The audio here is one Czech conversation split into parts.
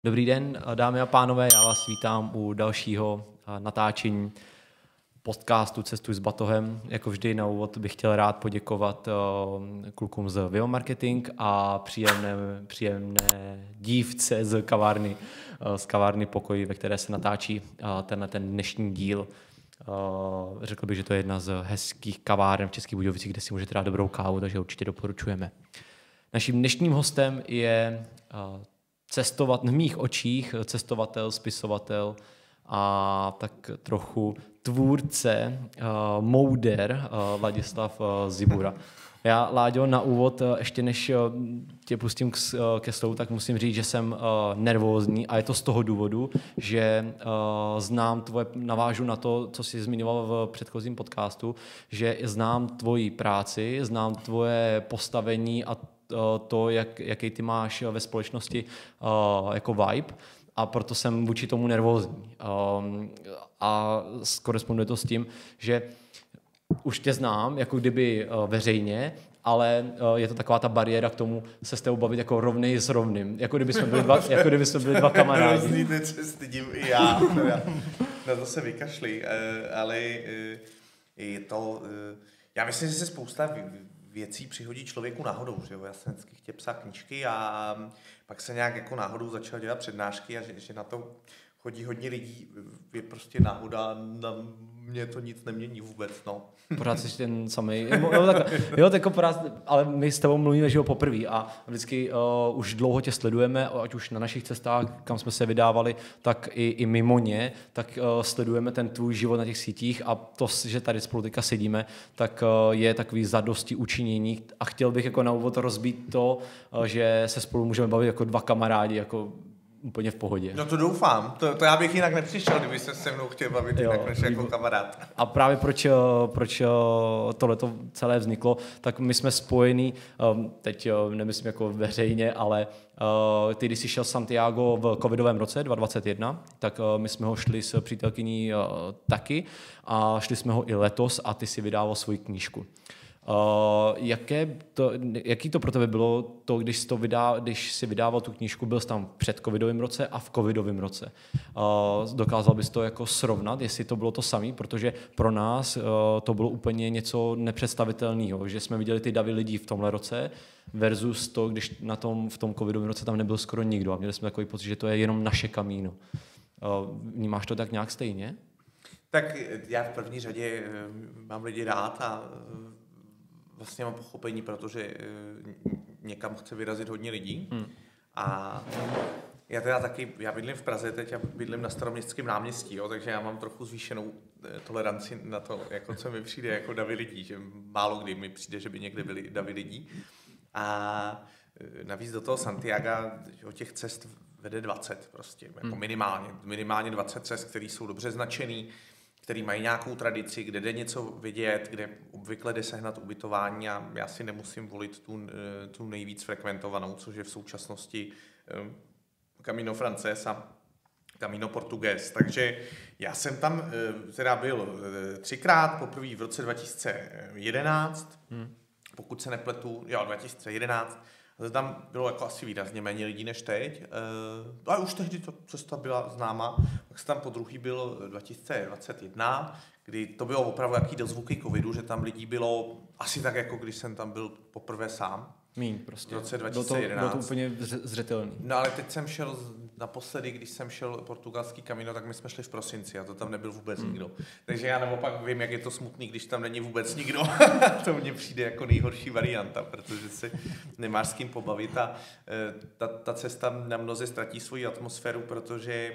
Dobrý den, dámy a pánové, já vás vítám u dalšího natáčení podcastu Cestuj s batohem. Jako vždy na úvod bych chtěl rád poděkovat klukům z Viva Marketing a příjemné dívce z kavárny Pokoj, ve které se natáčí ten dnešní díl. Řekl bych, že to je jedna z hezkých kaváren v Českých Budějovicích, kde si můžete dát dobrou kávu, takže určitě doporučujeme. Naším dnešním hostem je v mých očích cestovatel, spisovatel a tak trochu tvůrce, mouder Ladislav Zibura. Já, Láďo, na úvod, ještě než tě pustím ke slovu, tak musím říct, že jsem nervózní a je to z toho důvodu, že navážu na to, co jsi zmiňoval v předchozím podcastu, že znám tvoji práci, znám tvoje postavení a to, jaký ty máš ve společnosti jako vibe, a proto jsem vůči tomu nervózní. A koresponduje to s tím, že už tě znám, jako kdyby veřejně, ale je to taková ta bariéra k tomu se s tebou bavit jako rovnej s rovným. Jako kdyby jsme byli dva kamarádi. Hrozný, teď se stydím i já. Na to se vykašli, ale je to... Já myslím, že se spousta věcí přihodí člověku náhodou, že jo? Já jsem vždycky chtěl psát knížky a pak se nějak jako náhodou začal dělat přednášky a že na to chodí hodně lidí, je prostě náhoda, na mě to nic nemění vůbec, no. Pořád jsi ten samej. Ale my s tebou mluvíme, že jo, poprvé a vždycky už dlouho tě sledujeme, ať už na našich cestách, kam jsme se vydávali, tak i mimo ně, tak sledujeme ten tvůj život na těch sítích a to, že tady spolu teďka sedíme, tak je takový zadosti učinění a chtěl bych jako na úvod rozbít to, že se spolu můžeme bavit jako dva kamarádi, jako úplně v pohodě. No to doufám. To já bych jinak nepřišel, kdyby se mnou chtěl bavit jinak než jako kamarád. A právě proč tohleto celé vzniklo, tak my jsme spojení, teď nemyslím jako veřejně, ale ty, když jsi šel Santiago v covidovém roce 2021, tak my jsme ho šli s přítelkyní taky a šli jsme ho i letos a ty si vydával svoji knížku. Jaký to pro tebe bylo to, když si vydával tu knížku, byl jsi tam v předcovidovém roce a v covidovém roce? Dokázal bys to jako srovnat, jestli to bylo to samé, protože pro nás to bylo úplně něco nepředstavitelného, že jsme viděli ty davy lidí v tomhle roce versus to, když v tom covidovém roce tam nebyl skoro nikdo a měli jsme takový pocit, že to je jenom naše kamíno. Vnímáš to tak nějak stejně? Tak já v první řadě mám lidi rád a vlastně mám pochopení, protože někam chce vyrazit hodně lidí. A já teda taky, já bydlím v Praze teď, já bydlím na Staroměstském náměstí, jo, takže já mám trochu zvýšenou toleranci na to, jako co mi přijde jako davy lidí, že málo kdy mi přijde, že by někde byly davy lidí. A navíc do toho Santiaga o těch cest vede 20 prostě, jako minimálně 20 cest, které jsou dobře značený, který mají nějakou tradici, kde jde něco vidět, kde obvykle jde sehnat ubytování a já si nemusím volit tu nejvíc frekventovanou, což je v současnosti Camino Frances a Camino Portugués. Takže já jsem tam teda byl 3krát, poprvé v roce 2011, pokud se nepletu, 2011, tam bylo jako asi výrazně méně lidí než teď, ale už tehdy ta cesta byla známá. Pak jsem tam podruhý byl 2021, kdy to bylo opravdu jaký dozvuky covidu, že tam lidí bylo asi tak, jako když jsem tam byl poprvé sám. Míň prostě. V roce 2011. Bylo to úplně zřetelný. No ale teď jsem šel naposledy, když jsem šel portugalský Camino, tak my jsme šli v prosinci a to tam nebyl vůbec nikdo. Takže já naopak vím, jak je to smutný, když tam není vůbec nikdo. To mně přijde jako nejhorší varianta, protože se nemáš s kým pobavit a ta cesta na mnoze ztratí svoji atmosféru, protože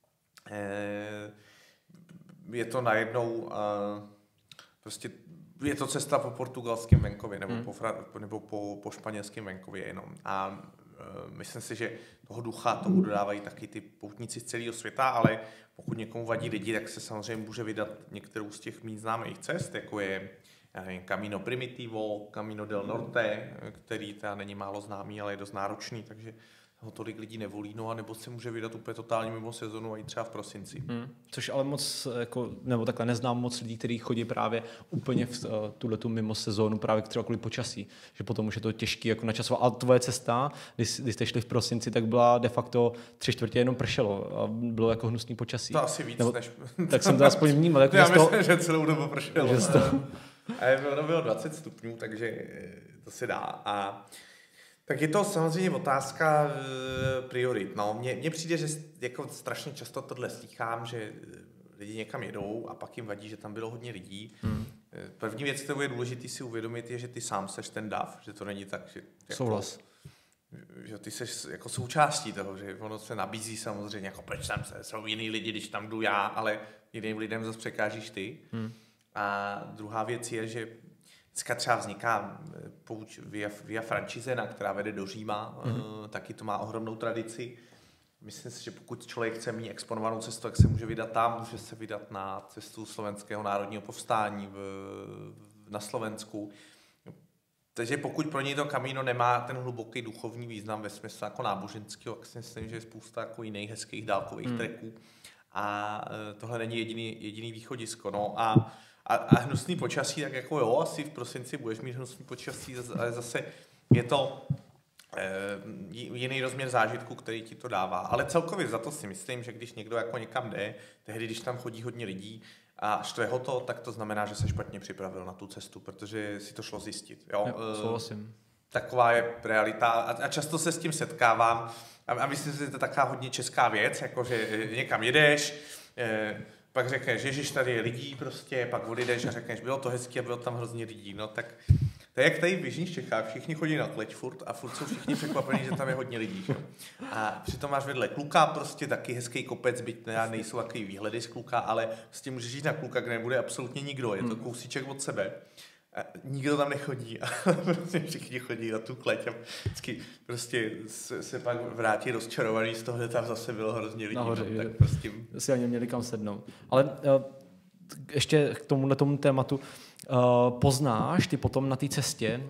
je to najednou prostě je to cesta po portugalském venkově nebo po španělském venkově jenom. A myslím si, že toho ducha tomu dodávají taky ty poutníci z celého světa, ale pokud někomu vadí lidi, tak se samozřejmě může vydat některou z těch méně známých cest, jako je Camino Primitivo, Camino del Norte, který teda není málo známý, ale je dost náročný, takže ho tolik lidí nevolí, no a nebo se může vydat úplně totálně mimo sezonu a i třeba v prosinci. Což ale moc, jako, nebo takhle neznám moc lidí, kteří chodí právě úplně v tuhletu mimo sezónu, právě třeba kvůli počasí, že potom už je to těžký jako načasovat. A tvoje cesta, když jste šli v prosinci, tak byla de facto 3/4 jenom pršelo a bylo jako hnusný počasí. To asi víc, než... Tak jsem to aspoň vnímal. Jako já myslím, že celou dobu pršelo. A ono bylo 20 stupňů, takže to se dá. A tak je to samozřejmě otázka priorit. No, mně přijde, že jako strašně často tohle slýchám, že lidi někam jedou a pak jim vadí, že tam bylo hodně lidí. První věc, kterou je důležité si uvědomit, je, že ty sám seš ten dav, že to není tak, že... Souhlas. Že ty seš jako součástí toho, že ono se nabízí samozřejmě, jako proč tam jsou jiný lidi, když tam jdu já, ale jiným lidem zase překážíš ty. A druhá věc je, že dneska třeba vzniká pouč Via Francigena, která vede do Říma, taky to má ohromnou tradici. Myslím si, že pokud člověk chce mít exponovanou cestu, tak se může vydat tam, může se vydat na cestu Slovenského národního povstání na Slovensku. Takže pokud pro něj to Camino nemá ten hluboký duchovní význam ve smyslu jako náboženského, tak si myslím, že je spousta jako jiných hezkých dálkových treků. A tohle není jediný východisko. No a hnusný počasí, tak jako jo, asi v prosinci budeš mít hnusný počasí, ale zase je to jiný rozměr zážitku, který ti to dává. Ale celkově za to si myslím, že když někdo jako někam jde, tehdy, když tam chodí hodně lidí a štve ho to, tak to znamená, že se špatně připravil na tu cestu, protože si to šlo zjistit. Jo, souhlasím. Taková je realita a často se s tím setkávám a myslím si, že to je taková hodně česká věc, jako že někam jedeš, pak řekneš, ježiš, tady je lidí prostě, pak odejdeš a řekneš, bylo to hezký a bylo tam hrozně lidí. No tak to je jak tady v jižních Čechách, všichni chodí na kleť furt a furt jsou všichni překvapení, že tam je hodně lidí. Že? A přitom máš vedle Kluka prostě taky hezký kopec, byť nejsou takový výhledy z Kluka, ale s tím můžeš jít na Kluka, kde nebude absolutně nikdo, je to kousíček od sebe. A nikdo tam nechodí a prostě všichni chodí na tu kleť a vždycky prostě se pak vrátí rozčarovaný z toho, že tam zase bylo hrozně lidí. Nahoře, no, tak prostě... si ani měli kam sednout. Ale ještě k tomu tématu, poznáš ty potom na té cestě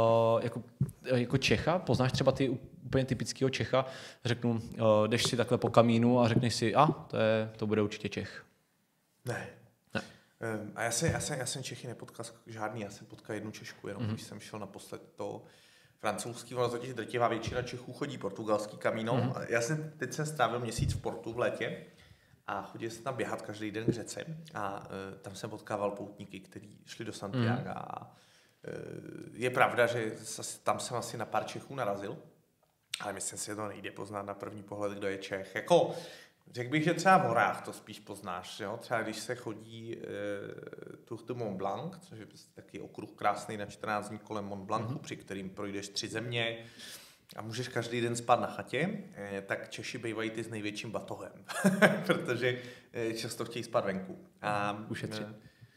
jako Čecha, poznáš třeba ty úplně typického Čecha, řeknu, jdeš si takhle po kamínu a řekneš si, to bude určitě Čech. Ne. A já jsem Čechy nepotkal žádný, já jsem potkal jednu Češku, jenom když jsem šel naposled to francouzský, ono totiž drtivá většina Čechů chodí portugalský kamíno. Teď jsem strávil měsíc v Portu v létě a chodil jsem tam běhat každý den k řece a tam jsem potkával poutníky, kteří šli do Santiaga a je pravda, že tam jsem asi na pár Čechů narazil, ale myslím si, že to nejde poznat na první pohled, kdo je Čech. Jako, řekl bych, že třeba v horách to spíš poznáš. Jo? Třeba když se chodí Tour de Mont Blanc, což je taky okruh krásný na 14 dní kolem Mont Blancu, při kterým projdeš 3 země a můžeš každý den spát na chatě, tak Češi bývají ty s největším batohem, protože často chtějí spát venku. A ušetřit.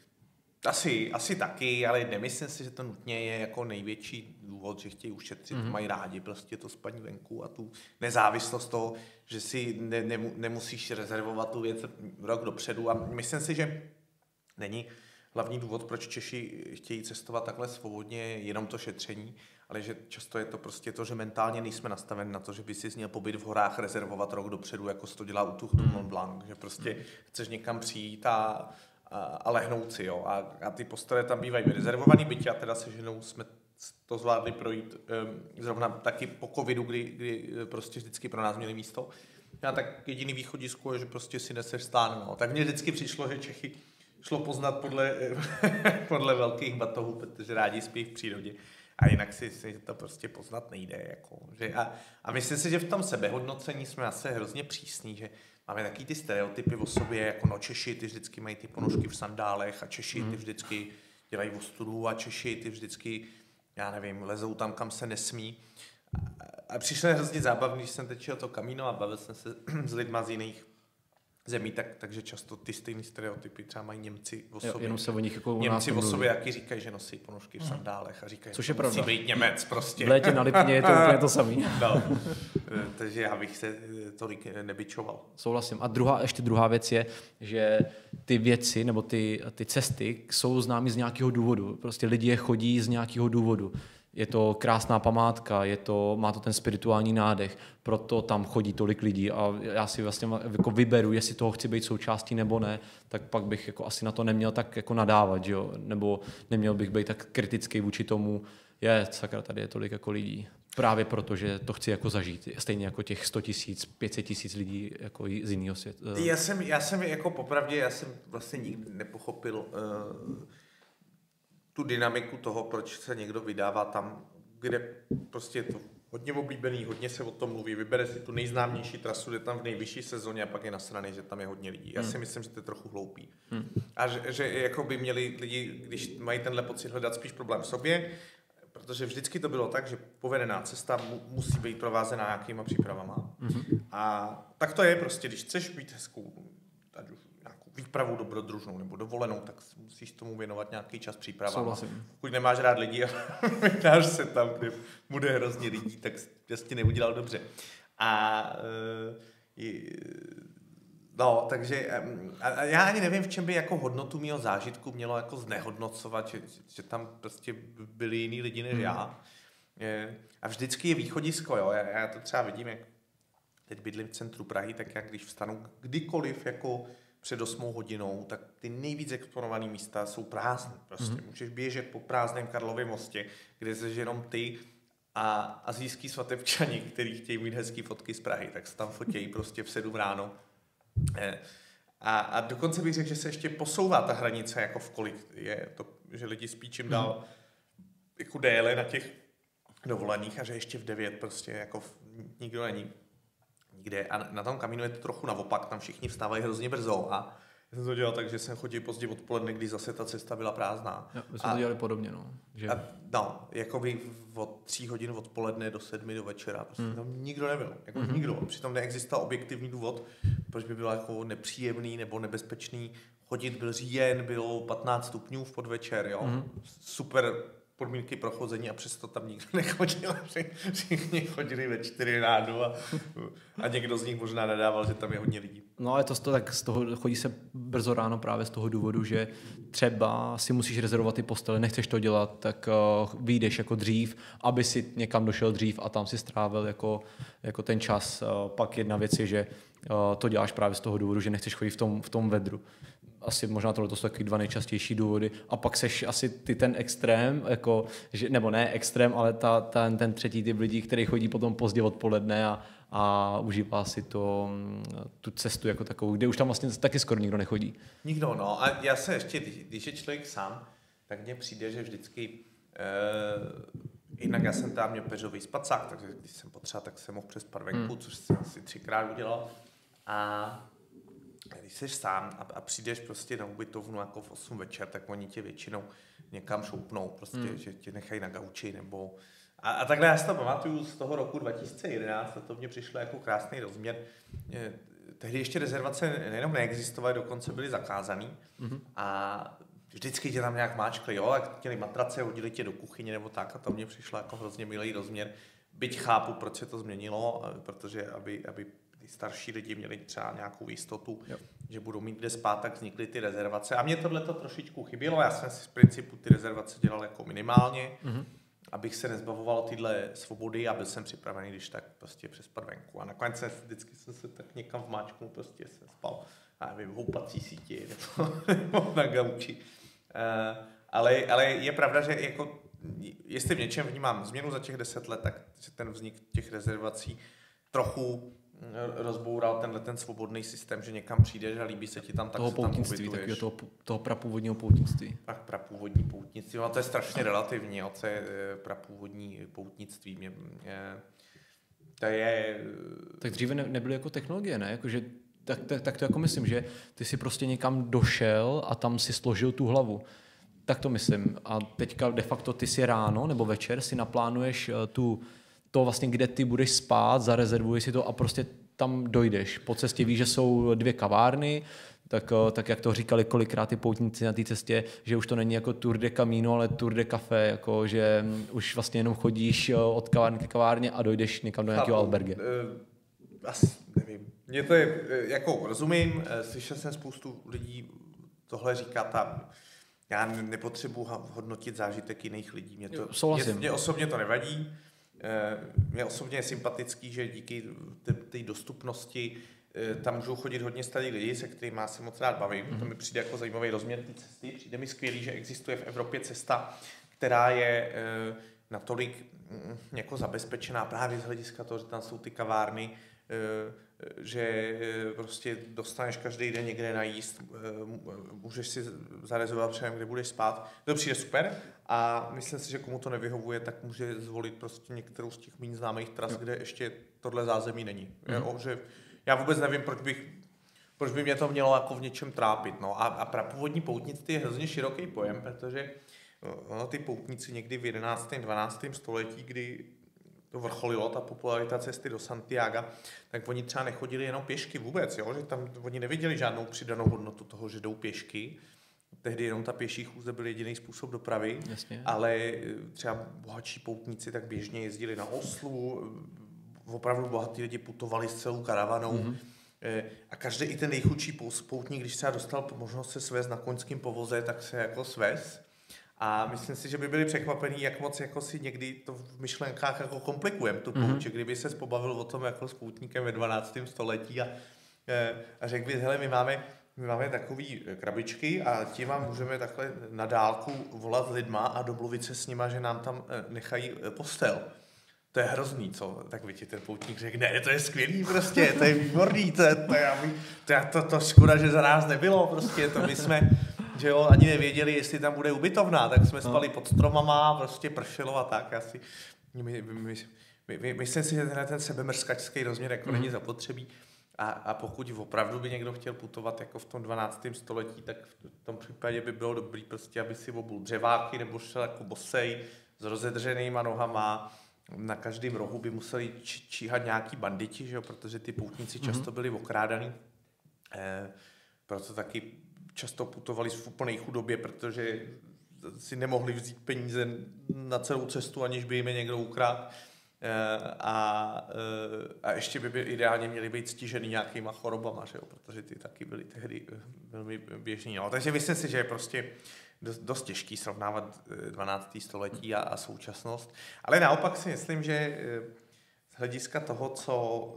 Asi taky, ale nemyslím si, že to nutně je jako největší důvod, že chtějí ušetřit, mají rádi prostě to spaní venku a tu nezávislost toho, že si nemusíš rezervovat tu věc rok dopředu a myslím si, že není hlavní důvod, proč Češi chtějí cestovat takhle svobodně, jenom to šetření, ale že často je to prostě to, že mentálně nejsme nastaveni na to, že by si měl pobyt v horách rezervovat rok dopředu, jako se to dělá u Tour de Mont Blanc, že prostě chceš někam přijít a lehnout si, jo. A ty postele tam bývají rezervovaný, byť já teda se ženou jsme to zvládli projít zrovna taky po covidu, kdy prostě vždycky pro nás měli místo. A tak jediný východisko je, že prostě si neseš stán, no. Tak mně vždycky přišlo, že Čechy šlo poznat podle velkých batohů, protože rádi spí v přírodě. A jinak si to prostě poznat nejde. Jako, že a myslím si, že v tom sebehodnocení jsme asi hrozně přísní, že máme taky ty stereotypy o sobě, jako no Češi, ty vždycky mají ty ponožky v sandálech a Češi, ty vždycky dělají ostudu a Češi, ty vždycky, já nevím, lezou tam, kam se nesmí. A přišlo hrozně zábavný, když jsem teď šel to Camino a bavil jsem se s lidma z jiných zemí, takže často ty stejné stereotypy třeba mají Němci o sobě. Jenom se o nich jako Němci o sobě jaký říkají, že nosí ponožky v sandálech a říkají, což je musí být Němec prostě. V létě na Lipně je to úplně to samý. No, takže já bych se tolik nebičoval. Souhlasím. A ještě druhá věc je, že ty věci nebo ty cesty jsou známy z nějakého důvodu. Prostě lidi je chodí z nějakého důvodu. je to krásná památka, má to ten spirituální nádech, proto tam chodí tolik lidí a já si vlastně jako vyberu, jestli toho chci být součástí nebo ne, tak pak bych jako asi na to neměl tak jako nadávat, že jo? Nebo neměl bych být tak kritický vůči tomu, sakra, tady je tolik jako lidí. Právě proto, že to chci jako zažít. Stejně jako těch 100 000, 500 000 lidí jako z jiného světa. Já jsem jako popravdě, já jsem vlastně nikdy nepochopil tu dynamiku toho, proč se někdo vydává tam, kde prostě je to hodně oblíbený, hodně se o tom mluví, vybere si tu nejznámější trasu, jde tam v nejvyšší sezóně a pak je nasranej, že tam je hodně lidí. Já si myslím, že to je trochu hloupý. A že jako by měli lidi, když mají tenhle pocit, hledat spíš problém v sobě, protože vždycky to bylo tak, že povedená cesta musí být provázená nějakýma přípravama. A tak to je prostě, když chceš být hezkou, nějakou výpravu dobrodružnou nebo dovolenou, tak musíš tomu věnovat nějaký čas přípravám. Pokud nemáš rád lidi a vydáš se tam, kde bude hrozně lidí, tak jasně neudělal dobře. No, takže a já ani nevím, v čem by jako hodnotu mého zážitku mělo jako znehodnocovat, že tam prostě byli jiný lidi než já. A vždycky je východisko, jo. Já to třeba vidím, jak teď bydlím v centru Prahy, tak jak když vstanu kdykoliv jako před 8 hodinou, tak ty nejvíc exponované místa jsou prázdné. Prostě můžeš běžet po prázdném Karlově mostě, kde jsi jenom ty a asijský svatebčani, kteří chtějí mít hezký fotky z Prahy, tak se tam fotějí prostě v 7 ráno. A dokonce bych řekl, že se ještě posouvá ta hranice, jako v kolik je to, že lidi spí čím dál jako déle na těch dovolených a že ještě v 9 prostě jako nikdo není nikde. A na tom Kamínu je to trochu naopak, tam všichni vstávají hrozně brzo a já jsem to dělal tak, že jsem chodil pozdě odpoledne, když zase ta cesta byla prázdná. Jo, my jsme to dělali podobně, no. Že... jakoby od 3 hodin odpoledne do 7 do večera, prostě tam nikdo nebyl, jako nikdo. Přitom neexistoval objektivní důvod, proč by bylo jako nepříjemný nebo nebezpečný chodit, byl říjen, bylo 15 stupňů v podvečer, jo. Super podmínky pro chození a přesto tam nikdo nechodil. Všichni chodili ve 4 ráno a někdo z nich možná nadával, že tam je hodně lidí. No ale tak z toho chodí se brzo ráno právě z toho důvodu, že třeba si musíš rezervovat ty postele, nechceš to dělat, tak vyjdeš jako dřív, aby si někam došel dřív a tam si strávil jako ten čas. Pak jedna věc je, že to děláš právě z toho důvodu, že nechceš chodit v tom vedru. Asi možná tohle jsou taky 2 nejčastější důvody. A pak seš asi ty ten extrém, jako, že, nebo ne extrém, ale ten třetí typ lidí, který chodí potom pozdě odpoledne a užívá si tu cestu jako takovou, kde už tam vlastně taky skoro nikdo nechodí. Nikdo, no. A já se ještě, když je člověk sám, tak mně přijde, že vždycky jinak já jsem tam měl peřový spacák, takže když jsem potřeboval, tak jsem mohl přespat venku, což jsem asi 3krát udělal. A když jsi sám a přijdeš prostě na ubytovnu jako v 8 večer, tak oni tě většinou někam šoupnou, prostě, že tě nechají na gauči nebo... A takhle já si to pamatuju z toho roku 2011 a to mně přišlo jako krásný rozměr. Tehdy ještě rezervace nejenom neexistovaly, dokonce byly zakázaný a vždycky tě tam nějak máčkli, jo, jak chtěli matrace, hodili tě do kuchyně nebo tak a to mně přišlo jako hrozně milý rozměr. Byť chápu, proč se to změnilo, protože aby starší lidi měli třeba nějakou jistotu, že budou mít kde spát, tak vznikly ty rezervace. A mě tohleto trošičku chybělo, já jsem si z principu ty rezervace dělal jako minimálně, abych se nezbavoval tyhle svobody a byl jsem připravený, když tak prostě přespat venku. A nakonec vždycky jsem se tak někam vmáčknul, prostě jsem spal, já nevím, v houpací síti nebo na gauči. Ale je pravda, že jako, jestli v něčem vnímám změnu za těch 10 let, tak ten vznik těch rezervací trochu rozboural ten svobodný systém, že někam přijdeš a líbí se ti tam, tak toho se tam ubytuješ. Toho prapůvodního poutnictví. Tak prapůvodní poutnictví, no to je strašně relativní, co je prapůvodní poutnictví. Tak dříve nebyly jako technologie, ne? Jakože, tak to jako myslím, že ty si prostě někam došel a tam si složil tu hlavu. Tak to myslím. A teďka de facto ty si ráno nebo večer si naplánuješ to vlastně, kde ty budeš spát, zarezervuješ si to a prostě tam dojdeš. Po cestě víš, že jsou 2 kavárny, tak jak to říkali kolikrát ty poutníci na té cestě, že už to není jako Tour de Camino, ale Tour de Café, jako že už vlastně jenom chodíš od kavárny k kavárně a dojdeš někam do nějakého alberge. Asi nevím. Mně to je, jako rozumím, slyšel jsem spoustu lidí tohle říkat a já nepotřebuji hodnotit zážitek jiných lidí. Mě osobně to nevadí. Mně osobně je sympatický, že díky té dostupnosti tam můžou chodit hodně starých lidí, se kterými se moc rád bavím. To mi přijde jako zajímavý rozměr té cesty. Přijde mi skvělý, že existuje v Evropě cesta, která je natolik jako zabezpečená právě z hlediska toho, že tam jsou ty kavárny, že prostě dostaneš každý den někde najíst, můžeš si zarezervovat předem, kde budeš spát. To přijde super a myslím si, že komu to nevyhovuje, tak může zvolit prostě některou z těch méně známých tras, kde ještě tohle zázemí není. Že já vůbec nevím, proč by mě to mělo jako v něčem trápit. No. A prapůvodní poutnictví je hrozně široký pojem, protože ty poutníci někdy v 11. 12. století, kdy to vrcholilo, ta popularita cesty do Santiaga, tak oni třeba nechodili jenom pěšky vůbec, jo? Že tam oni neviděli žádnou přidanou hodnotu toho, že jdou pěšky. Tehdy jenom ta pěší chůze byl jediný způsob dopravy, jasně, ale třeba bohatší poutníci tak běžně jezdili na oslu, opravdu bohatí lidi putovali s celou karavanou a každý i ten nejchudší poutník, když třeba dostal možnost se svést na koňském povoze, tak se jako svést. A myslím si, že by byli překvapení, jak moc jako si někdy to v myšlenkách jako komplikujeme tu pouť, kdyby se pobavil o tom jako s poutníkem ve 12. století a řekl by, hele, my máme takový krabičky a tím vám můžeme takhle na dálku volat lidma a domluvit se s nima, že nám tam nechají postel. To je hrozný, co? Tak by ti ten poutník řekl, ne, to je skvělý prostě, to je výborný, to škoda, že za nás nebylo, prostě to my jsme, že jo, ani nevěděli, jestli tam bude ubytovna, tak jsme spali pod stromama, prostě pršelo a tak, asi. Myslím si, že ten sebemrskačský rozměr jako není zapotřebí a pokud opravdu by někdo chtěl putovat jako v tom 12. století, tak v tom případě by bylo dobrý prostě, aby si obul dřeváky nebo šel jako bosej s rozedřenýma nohama. Na každém rohu by museli číhat nějaký banditi, že jo? Protože ty poutníci často byli okrádaný. Proto taky často putovali v úplné chudobě, protože si nemohli vzít peníze na celou cestu, aniž by jim je někdo ukradl. A ještě by ideálně měli být stižený nějakýma chorobama, že jo? Protože ty taky byly tehdy velmi běžný. No. Takže myslím si, že je prostě dost těžký srovnávat 12. století a současnost. Ale naopak si myslím, že z hlediska toho, co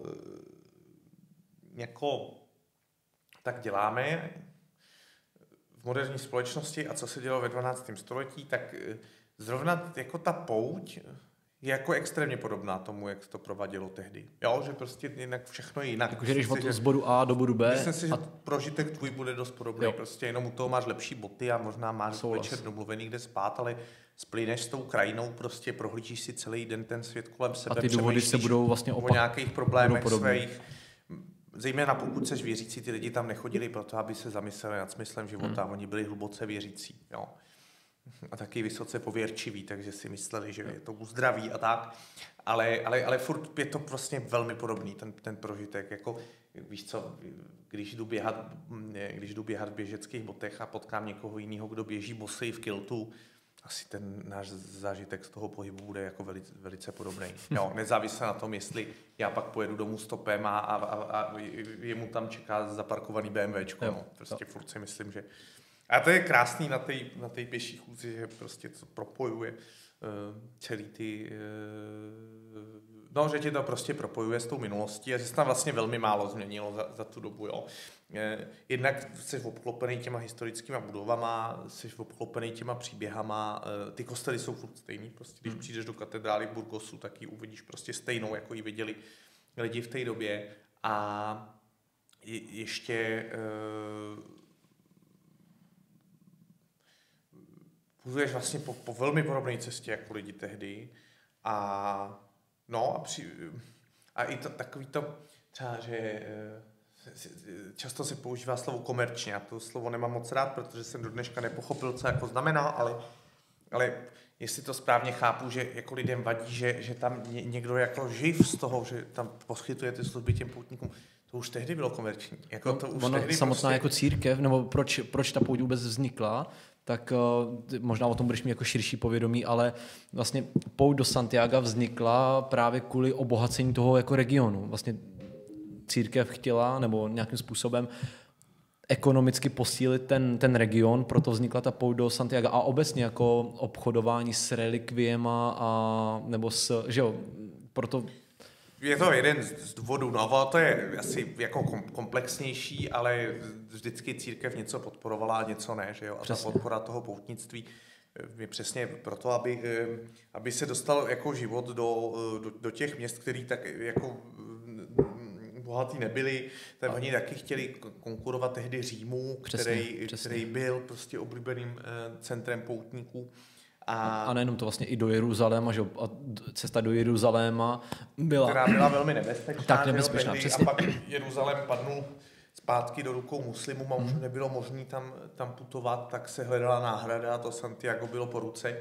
jako tak děláme v moderní společnosti a co se dělo ve 12. století, tak zrovna jako ta pouť je jako extrémně podobná tomu, jak se to provádělo tehdy. Jo, že prostě jinak všechno je jinak. Takže jdeš z bodu A do bodu B. Myslím si, že prožitek tvůj bude dost podobný. Jo. Prostě jenom u toho máš lepší boty a možná máš večer domluvený, kde spát, ale splyneš s tou krajinou, prostě prohlížíš si celý den ten svět kolem sebe. A ty důvody se budou vlastně o nějakých problémech svých. Zejména pokud seš věřící, ty lidi tam nechodili proto, aby se zamysleli nad smyslem života. Oni byli hluboce věřící. Jo. A taky vysoce pověrčiví, takže si mysleli, že je to uzdraví a tak. Ale furt je to vlastně velmi podobný, ten prožitek. Jako, víš co, když jdu běhat v běžeckých botech a potkám někoho jiného, kdo běží bosej v kiltu, asi ten náš zážitek z toho pohybu bude jako velice podobný. Jo, nezávisle na tom, jestli já pak pojedu domů stopem a jemu tam čeká zaparkovaný BMWčko. No. Prostě furt si myslím, že... A to je krásný na té pěší chůzi, že prostě to propojuje celý ty... No, že tě to prostě propojuje s tou minulostí a že se tam vlastně velmi málo změnilo za tu dobu, jo. Jednak jsi obklopený těma historickýma budovama, jsi obklopený těma příběhama, ty kostely jsou furt stejný, prostě když přijdeš do katedrály v Burgosu, tak ji uvidíš prostě stejnou, jako ji viděli lidi v té době a ještě... Půjdeš vlastně po velmi podobné cestě jako lidi tehdy a i to takový to třeba, že často se používá slovo komerčně. Já to slovo nemám moc rád, protože jsem do dneška nepochopil, co jako znamená, ale jestli to správně chápu, že jako lidem vadí, že tam někdo jako živ z toho, že tam poskytuje ty služby těm poutníkům, to už tehdy bylo komerční. Jako to už tehdy samotná prostě... jako církev, nebo proč ta pouť vůbec vznikla, tak možná o tom budeš mít jako širší povědomí, ale vlastně pouť do Santiaga vznikla právě kvůli obohacení toho jako regionu. Vlastně církev chtěla, nebo nějakým způsobem ekonomicky posílit ten region, proto vznikla ta pouť do Santiaga a obecně jako obchodování s relikviema a nebo že jo, proto... Je to jeden z důvodů, no, to je asi jako komplexnější, ale vždycky církev něco podporovala a něco ne, že jo, a Přesně. ta podpora toho poutnictví je přesně proto, aby se dostal jako život do těch měst, který tak jako bohatý nebyli, tak oni taky chtěli konkurovat tehdy Římu, který byl prostě oblíbeným centrem poutníků. A nejenom to vlastně i do Jeruzaléma, že a cesta do Jeruzaléma byla... Která byla velmi nebezpečná. Tak nebezpečná, přesně. A pak Jeruzalém padnul zpátky do rukou muslimů a už nebylo možné tam putovat, tak se hledala náhrada a to Santiago bylo po ruce.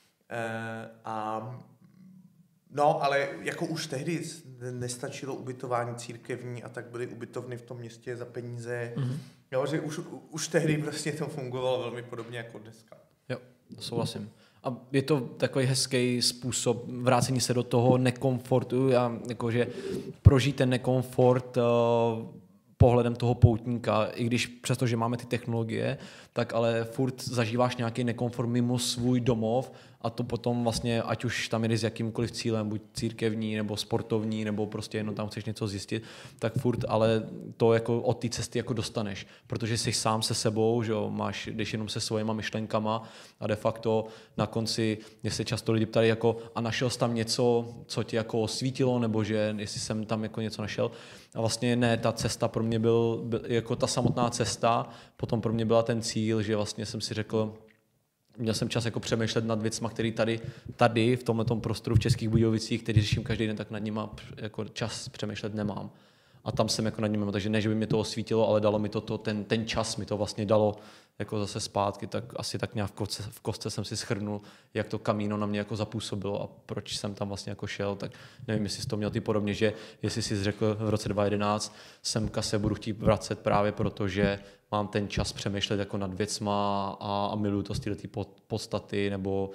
No, ale jako už tehdy nestačilo ubytování církevní a tak byly ubytovny v tom městě za peníze. Jo, že už tehdy prostě to fungovalo velmi podobně jako dneska. Jo, souhlasím. A je to takový hezký způsob vrácení se do toho nekomfortu a jakože prožít ten nekomfort pohledem toho poutníka, i když přestože máme ty technologie, tak ale furt zažíváš nějaký nekomfort mimo svůj domov a to potom vlastně, ať už tam jdeš s jakýmkoliv cílem, buď církevní, nebo sportovní, nebo prostě jenom tam chceš něco zjistit, tak furt ale to jako od té cesty jako dostaneš, protože jsi sám se sebou, že jo, jdeš jenom se svojima myšlenkama a de facto na konci, mě se často lidi ptali jako a našel jsi tam něco, co ti jako osvítilo, nebo že jestli jsem tam jako něco našel. A vlastně ne, ta cesta pro mě byl jako ta samotná cesta, potom pro mě byla ten cíl, že vlastně jsem si řekl, měl jsem čas jako přemýšlet nad věcma, který tady v tomhletom prostoru v Českých Budějovicích, který řeším každý den, tak nad nima jako čas přemýšlet nemám. A tam jsem jako nad nimi, takže ne, že by mě to osvítilo, ale dalo mi to ten čas mi to vlastně dalo jako zase zpátky, tak asi tak nějak v kostce jsem si shrnul, jak to Camino na mě jako zapůsobilo a proč jsem tam vlastně jako šel, tak nevím, jestli jsi to měl ty podobně, že jestli jsi řekl v roce 2011 semka se budu chtít vracet právě proto, že mám ten čas přemýšlet jako nad věcma a miluju to z této podstaty, nebo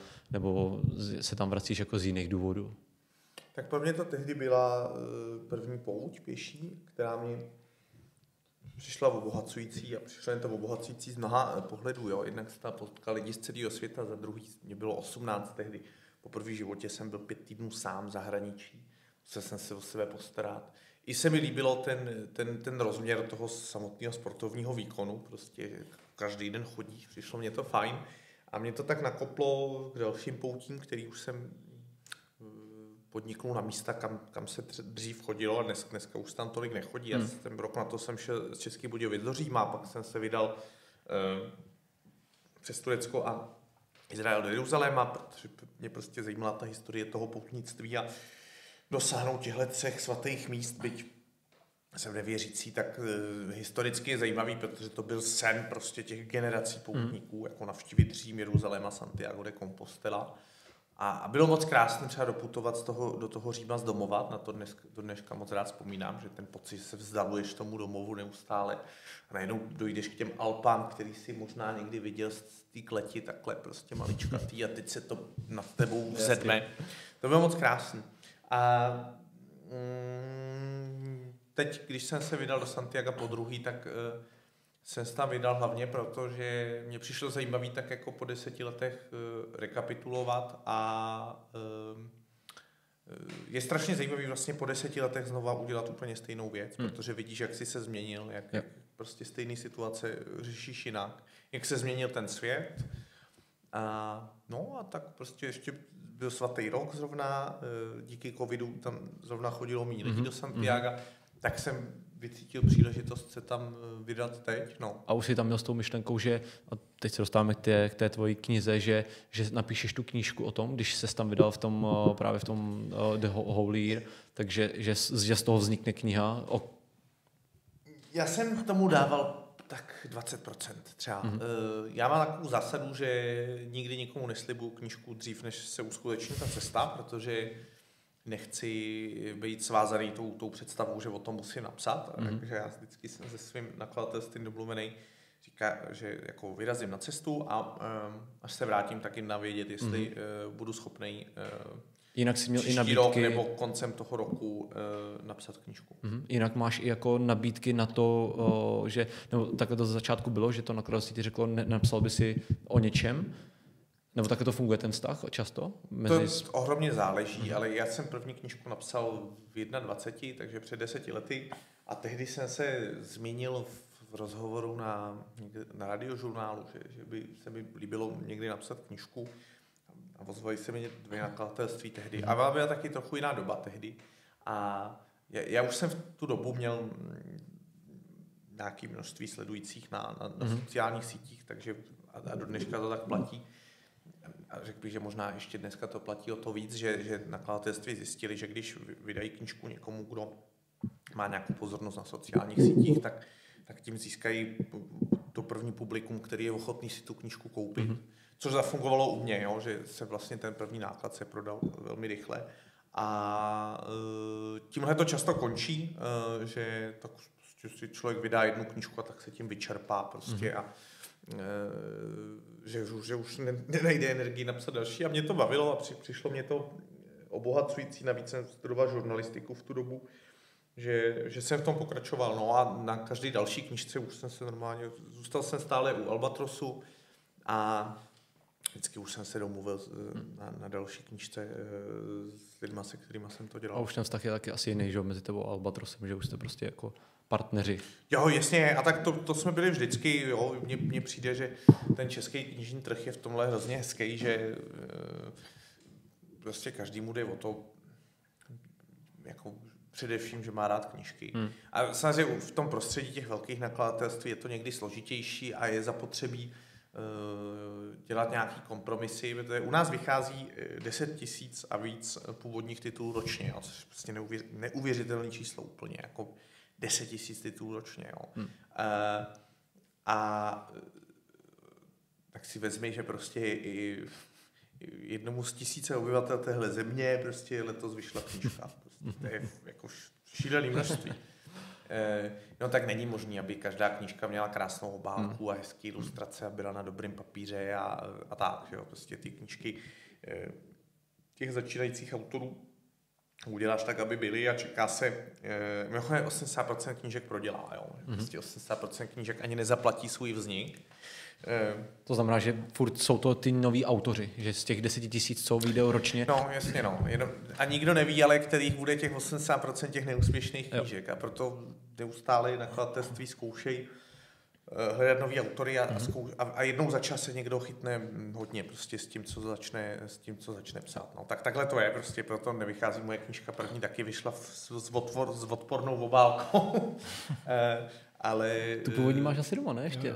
se tam vracíš jako z jiných důvodů. Tak pro mě to tehdy byla první pouť pěší, která mě přišla obohacující a přišla jen to obohacující z mnoha pohledů. Jo. Jednak se tam potkal lidi z celého světa, za druhý mě bylo 18 tehdy. Po první životě jsem byl 5 týdnů sám v zahraničí, musel jsem se o sebe postarat. I se mi líbilo ten rozměr toho samotného sportovního výkonu, prostě každý den chodíš, přišlo mě to fajn a mě to tak nakoplo k dalším poutím, který už jsem podniknul na místa, kam se dřív chodilo a dneska už tam tolik nechodí. Já ten rok na to jsem šel z Českých Budějovic do Říma, pak jsem se vydal přes Turecko a Izrael do Jeruzaléma, protože mě prostě zajímala ta historie toho poutnictví a dosáhnout těchto 3 svatých míst, byť jsem nevěřící, tak historicky je zajímavý, protože to byl sen prostě těch generací poutníků, jako navštívit Řím, Jeruzalém a Santiago de Compostela. A bylo moc krásné třeba doputovat do toho Říma z domova, na to do dneška moc rád vzpomínám, že ten pocit, že se vzdaluješ tomu domovu neustále a najednou dojdeš k těm Alpám, který si možná někdy viděl z té kleti takhle prostě maličkatý a teď se to nad tebou vzedme. To bylo moc krásné. A teď, když jsem se vydal do Santiaga po druhý, tak jsem se tam vydal hlavně proto, že mě přišlo zajímavý tak jako po 10 letech rekapitulovat a je strašně zajímavý vlastně po 10 letech znova udělat úplně stejnou věc, protože vidíš, jak jsi se změnil, jak prostě stejné situace řešíš jinak, jak se změnil ten svět. No a tak prostě ještě byl svatý rok zrovna, díky covidu tam zrovna chodilo méně lidí do Santiaga, tak jsem vycítil příležitost se tam vydat teď. No. A už jsi tam měl s tou myšlenkou, že, a teď se dostáváme k té tvojí knize, že napíšeš tu knížku o tom, když ses tam vydal právě v tom The Holy Year, takže že z toho vznikne kniha. Já jsem tomu dával tak 20% třeba. Já mám takovou zásadu, že nikdy nikomu neslibuju knížku dřív, než se uskuteční ta cesta, protože nechci být svázaný tou představou, že o tom musím napsat. Takže já vždycky jsem se svým nakladatelstvím domluvený. že jako vyrazím na cestu a až se vrátím, tak jim dám vědět, jestli budu schopnej jinak si měl i příští nabídky rok nebo koncem toho roku napsat knížku. Jinak máš i jako nabídky na to, že, nebo takhle to z začátku bylo, že to nakladatelství ti řeklo, napsal by si o něčem, nebo takhle to funguje ten vztah často? To ohromně záleží, ale já jsem první knížku napsal v 21, takže před 10 lety a tehdy jsem se zmínil v rozhovoru na radiožurnálu, že by se mi líbilo někdy napsat knížku a ozvali se mi 2 nakladatelství tehdy. A byla taky trochu jiná doba tehdy. A já už jsem v tu dobu měl nějaké množství sledujících na sociálních sítích, takže a do dneška to tak platí. A řekl bych, že možná ještě dneska to platí o to víc, že nakladatelství zjistili, že když vydají knížku někomu, kdo má nějakou pozornost na sociálních sítích, tak tím získají to první publikum, který je ochotný si tu knížku koupit. Což zafungovalo u mě, jo, že se vlastně ten první náklad se prodal velmi rychle. A tímhle to často končí, že tak si člověk vydá jednu knížku a tak se tím vyčerpá prostě a že už nenajde energii napsat další. A mě to bavilo a přišlo mě to obohacující. Navíc jsem studoval žurnalistiku v tu dobu, že jsem v tom pokračoval. No a na každý další knížce už jsem se normálně, zůstal jsem stále u Albatrosu a vždycky už jsem se domluvil na další knížce s lidma, se kterými jsem to dělal. A už ten vztah je taky asi jiný, že mezi tebou a Albatrosem, že už jste prostě jako partneři. Jo, jasně, a tak to jsme byli vždycky, jo, mně přijde, že ten český knižní trh je v tomhle hrozně hezký, že prostě každému jde o to, jako především, že má rád knížky. A samozřejmě v tom prostředí těch velkých nakladatelství je to někdy složitější a je zapotřebí dělat nějaký kompromisy. U nás vychází 10 000 a víc původních titulů ročně, jo, což je prostě neuvěřitelné číslo úplně, jako 10 000 titulů ročně. Jo. A tak si vezmi, že prostě i jednomu z 1000 obyvatel téhle země prostě letos vyšla knížka. Prostě to je jako šílený množství. No tak není možné, aby každá knížka měla krásnou obálku a hezký ilustrace a byla na dobrém papíře a tak. Jo. Prostě ty knížky těch začínajících autorů uděláš tak, aby byly a čeká se, mimochodem 80% knížek prodělá, jo. Prostě 80% knížek ani nezaplatí svůj vznik. To znamená, že furt jsou to ty noví autoři, že z těch 10 000, co vyjdou ročně. No, jasně, no. A nikdo neví, ale kterých bude těch 80% těch neúspěšných knížek. Jo. A proto neustále nakladatelství zkoušejí hledat nový autory a jednou za čas se někdo chytne hodně prostě s tím, co začne psát. No, tak takhle to je, prostě proto nevychází moje knížka první, taky vyšla s odpornou obálkou. Ale tu původní máš asi doma, ne? Ještě.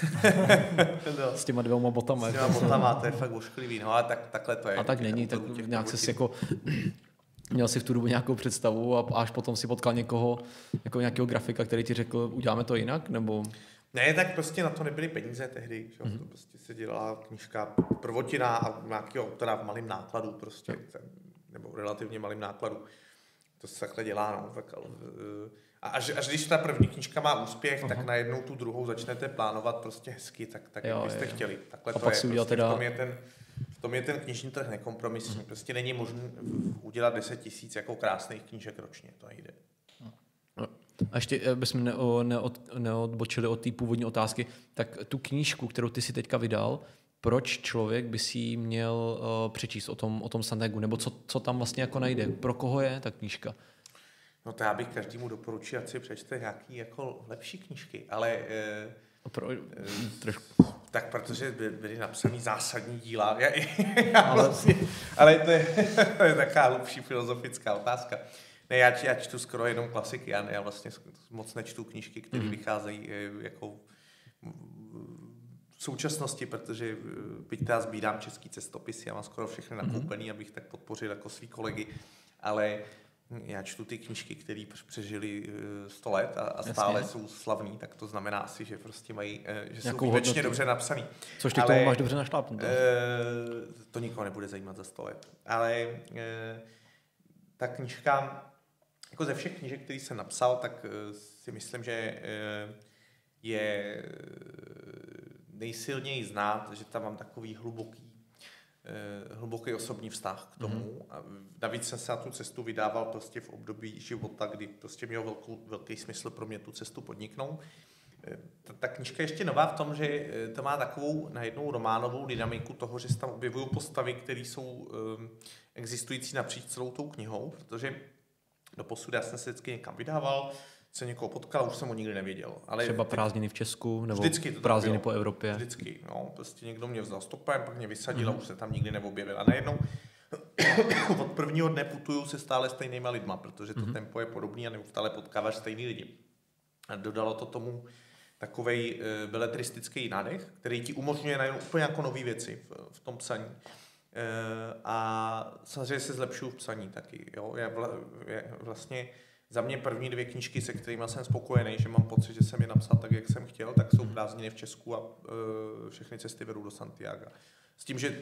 S těma 2 botama. S těma botama, to je fakt ošklivý, no ale takhle to je. A tak není, tak nějak se jako měl si v tu dobu nějakou představu a až potom si potkal někoho, jako nějakého grafika, který ti řekl, uděláme to jinak, nebo... Ne, tak prostě na to nebyly peníze tehdy, že? To prostě se dělala knížka prvotina a nějakého autora v malém nákladu prostě, nebo relativně malém nákladu. To se takhle dělá, no. Tak, a až když ta první knížka má úspěch, tak najednou tu druhou začnete plánovat prostě hezky, tak jak byste chtěli. Takhle a to je. Prostě teda... v tom je ten knižní trh nekompromisní. Prostě není možné udělat 10 000 jako krásných knížek ročně, to nejde. A ještě bychom neodbočili od té původní otázky, tak tu knížku, kterou ty si teďka vydal, proč člověk by si ji měl přečíst o tom Sandegu, nebo co tam vlastně jako najde, pro koho je ta knížka? No to já bych každému doporučil, ať si přečte nějaký jako lepší knížky, ale tak protože byly napsaný zásadní díla, ale to je taková hlubší filozofická otázka. Ne, já čtu skoro jenom klasiky, já vlastně moc nečtu knížky, které vycházejí jako v současnosti, protože byť teda sbírám český cestopisy, já mám skoro všechny nakoupený, abych tak podpořil jako svý kolegy, ale já čtu ty knížky, které přežili 100 let a stále jsou slavní, tak to znamená asi, že prostě mají, že jsou výjimečně dobře napsaný. Což ty k tomu máš dobře našlápnuté. To nikoho nebude zajímat za 100 let. Ale ta knížka, jako ze všech knížek, které jsem napsal, tak si myslím, že je nejsilněji znát, že tam mám takový hluboký osobní vztah k tomu. A navíc jsem se na tu cestu vydával prostě v období života, kdy prostě mělo velký smysl pro mě tu cestu podniknout. Ta knížka je ještě nová v tom, že to má takovou najednou románovou dynamiku toho, že se tam objevují postavy, které jsou existující napříč celou tou knihou, protože doposud já jsem se vždycky někam vydával, se někoho potkal, už jsem ho nikdy nevěděl. Ale třeba prázdniny v Česku, nebo to prázdniny po Evropě. Vždycky, no, prostě někdo mě vzal stopem, pak mě vysadil a už se tam nikdy neobjevil. A najednou od prvního dne putuju se stále stejnýma lidma, protože to tempo je podobný a neustále potkáváš stejný lidi. A dodalo to tomu takovej beletristický nádech, který ti umožňuje najednou úplně jako nové věci v tom psaní. A samozřejmě se zlepšuju v psaní taky. Jo? Vlastně za mě první 2 knížky, se kterými jsem spokojený, že mám pocit, že jsem je napsal tak, jak jsem chtěl, tak jsou Prázdniny v Česku a Všechny cesty vedou do Santiaga. S tím, že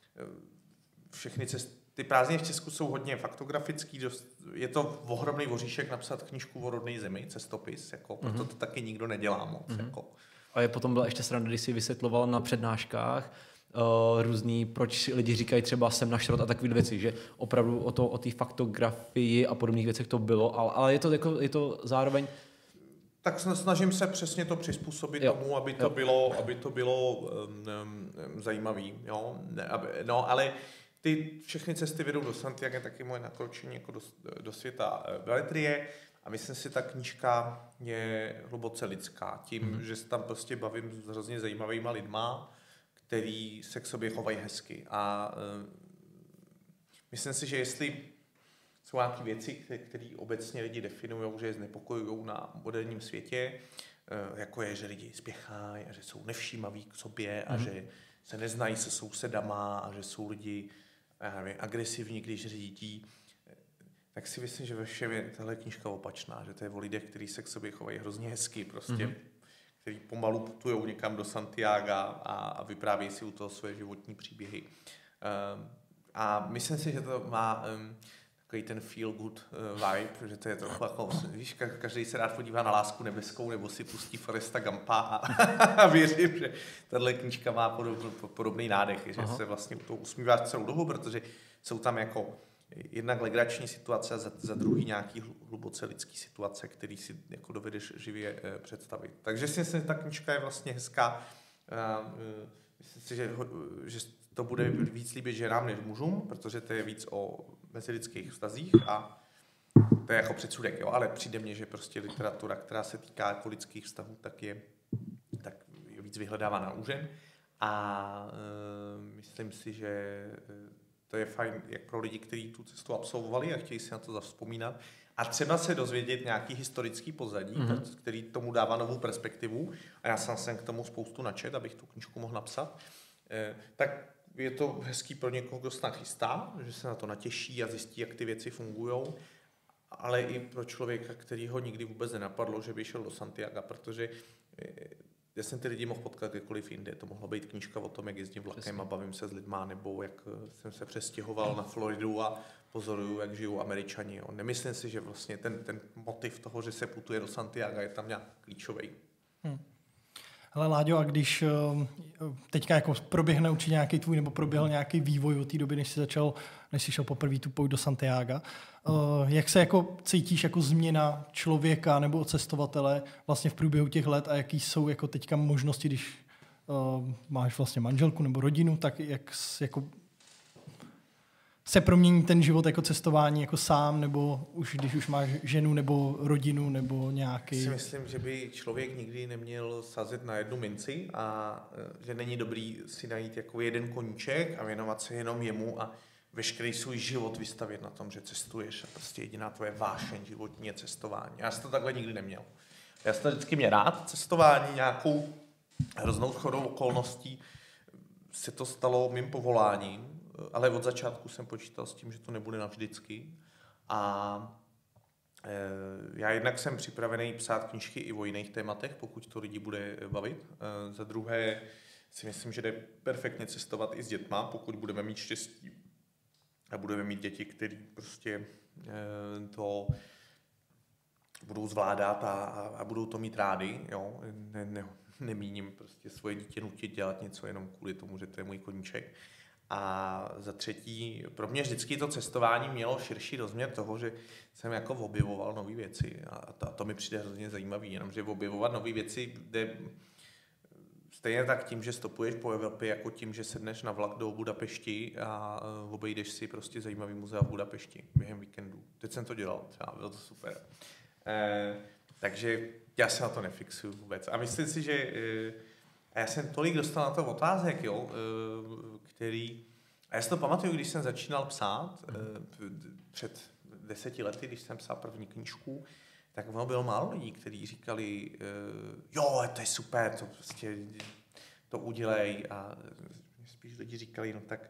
ty Prázdniny v Česku jsou hodně faktografický, je to ohromný voříšek napsat knížku o rodné zemi, cestopis, jako, proto to taky nikdo nedělá moc. Jako. A je potom byla ještě sranda, když si vysvětloval na přednáškách různý, proč lidi říkají třeba Jsem na šrot a takové věci, že opravdu o té faktografii a podobných věcech to bylo, ale je to zároveň... Tak snažím se přesně to přizpůsobit tomu, aby to bylo zajímavý. Jo? No, ale ty Všechny cesty vedou do Santiaga, taky moje nakročení jako do světa beletrie. A myslím si, ta knížka je hluboce lidská. Tím, že se tam prostě bavím s hrozně zajímavýma lidma, který se k sobě chovají hezky. A myslím si, že jestli jsou nějaké věci, které obecně lidi definují, že je znepokojují na moderním světě, jako je, že lidi spěchají a že jsou nevšímaví k sobě a že se neznají se sousedama a že jsou lidi agresivní, když řídí, tak si myslím, že ve všem je tahle knížka opačná, že to je o lidech, kteří se k sobě chovají hrozně hezky, prostě, který pomalu putujou někam do Santiaga a vyprávějí si u toho svoje životní příběhy. A myslím si, že to má takový ten feel good vibe, že to je trochu jako, víš, každý se rád podívá na Lásku nebeskou nebo si pustí Foresta Gumpa a věřím, že tahle knížka má podobný nádech, že se vlastně u toho usmíváš celou dobu, protože jsou tam jako jednak legrační situace a za druhý nějaký hluboce lidský situace, který si jako dovedeš živě představit. Takže si myslím, že ta knížka je vlastně hezká. Myslím si, že to bude víc líbit ženám než mužům, protože to je víc o mezilidských vztazích a to je jako předsudek, jo, ale přijde mně, že prostě literatura, která se týká jako lidských vztahů, tak je víc vyhledávaná u žen a myslím si, že to je fajn jak pro lidi, kteří tu cestu absolvovali a chtějí si na to zavzpomínat. A třeba se dozvědět nějaký historický pozadí, který tomu dává novou perspektivu. A já sám jsem k tomu spoustu načet, abych tu knížku mohl napsat. Tak je to hezký pro někoho, kdo se nachystá, že se na to natěší a zjistí, jak ty věci fungují. Ale i pro člověka, který ho nikdy vůbec nenapadlo, že by šel do Santiaga, protože já jsem ty lidi mohl potkat kdekoliv jinde. To mohla být knížka o tom, jak jezdím vlakem a bavím se s lidma, nebo jak jsem se přestěhoval na Floridu a pozoruju, jak žijou Američani. Jo. Nemyslím si, že vlastně ten motiv toho, že se putuje do Santiaga, je tam nějak klíčový. Hele Láďo, a když teďka jako proběhne určitě nějaký tvůj, nebo proběhl nějaký vývoj od té doby, než jsi šel poprvé tu pojď do Santiaga, jak se jako cítíš jako změna člověka nebo cestovatele vlastně v průběhu těch let a jaký jsou jako teďka možnosti, když máš vlastně manželku nebo rodinu, tak jak jako se promění ten život jako cestování jako sám, nebo už když už máš ženu nebo rodinu nebo nějaký... Si myslím, že by člověk nikdy neměl sázet na jednu minci a že není dobrý si najít jako jeden koníček a věnovat se jenom jemu a veškerý svůj život vystavět na tom, že cestuješ a prostě jediná tvoje vášeň životní je cestování. Já jsem to takhle nikdy neměl. Já jsem to vždycky měl rád, cestování, nějakou hroznou shodou okolností se to stalo mým povoláním, ale od začátku jsem počítal s tím, že to nebude navždycky. A já jednak jsem připravený psát knížky i o jiných tématech, pokud to lidi bude bavit. Za druhé si myslím, že jde perfektně cestovat i s dětma, pokud budeme mít štěstí a budeme mít děti, které prostě to budou zvládat a budou to mít rádi. Jo? nemíním prostě svoje dítě nutit dělat něco jenom kvůli tomu, že to je můj koníček. A za třetí, pro mě vždycky to cestování mělo širší rozměr toho, že jsem jako objevoval nové věci a to mi přijde hrozně zajímavý, jenomže objevovat nové věci jde stejně tak tím, že stopuješ po Evropě, jako tím, že sedneš na vlak do Budapešti a obejdeš si prostě zajímavý muzea v Budapešti během víkendu. Teď jsem to dělal, třeba bylo to super. Takže já se na to nefixuju vůbec. A myslím si, že a já jsem tolik dostal na to otázek, jo, který... A já si to pamatuju, když jsem začínal psát před 10 lety, když jsem psal první knížku, tak ono bylo málo lidí, kteří říkali, jo, to je super, to prostě to udělej. A spíš lidi říkali, no tak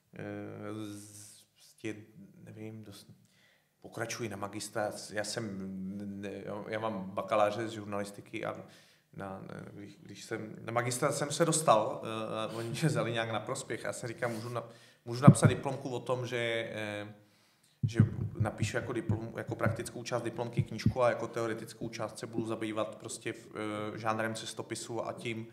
prostě, nevím, pokračuji na magistra. Já mám bakaláře z žurnalistiky a když jsem na magistra jsem se dostal, oni mě vzali nějak na prospěch. Já jsem říkal, můžu napsat diplomku o tom, že napíšu jako praktickou část diplomky knížku a jako teoretickou část se budu zabývat prostě žánrem cestopisu a tím,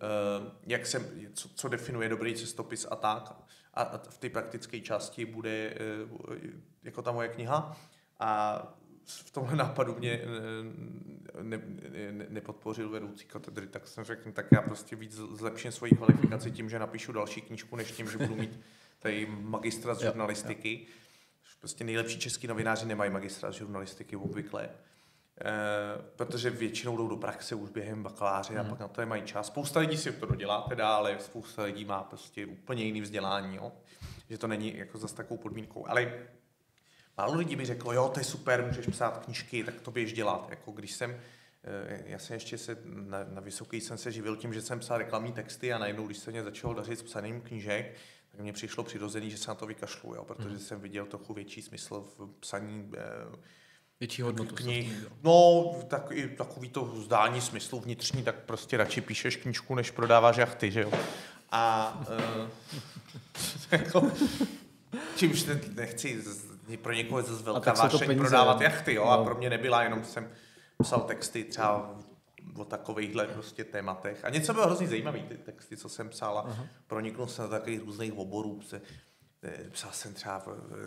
co definuje dobrý cestopis a tak. A v té praktické části bude jako ta moje kniha. A v tomhle nápadu mě nepodpořil vedoucí katedry, tak jsem řekl, tak já prostě víc zlepším svoji kvalifikaci tím, že napíšu další knížku, než tím, že budu mít tady magistra z žurnalistiky. Prostě nejlepší český novináři nemají magistra z žurnalistiky obvykle, protože většinou jdou do praxe už během bakaláře a pak na to nemají čas. Spousta lidí si to dodělá teda, ale spousta lidí má prostě úplně jiný vzdělání, jo? Že to není jako zase takovou podmínkou. Ale málo lidí mi řeklo, jo, to je super, můžeš psát knížky, tak to běž dělat. Jako když já jsem ještě na vysoký jsem se živil tím, že jsem psal reklamní texty a najednou, když se mě začalo dařit s psaním knížek, tak mně přišlo přirozený, že se na to vykašlu, jo, protože jsem viděl trochu větší smysl v psaní větší hodnotu knih. No, takový to zdání smyslu vnitřní, tak prostě radši píšeš knížku, než prodáváš jachty, že jo. A jako, čímž nechci pro někoho zase velká vášeň prodávat jachty, jo, a pro mě nebyla, jenom jsem psal texty třeba o takovýchhle prostě tématech. A něco bylo hrozně zajímavý, ty texty, co jsem psal a proniknul jsem do takových různých oborů. Psal jsem třeba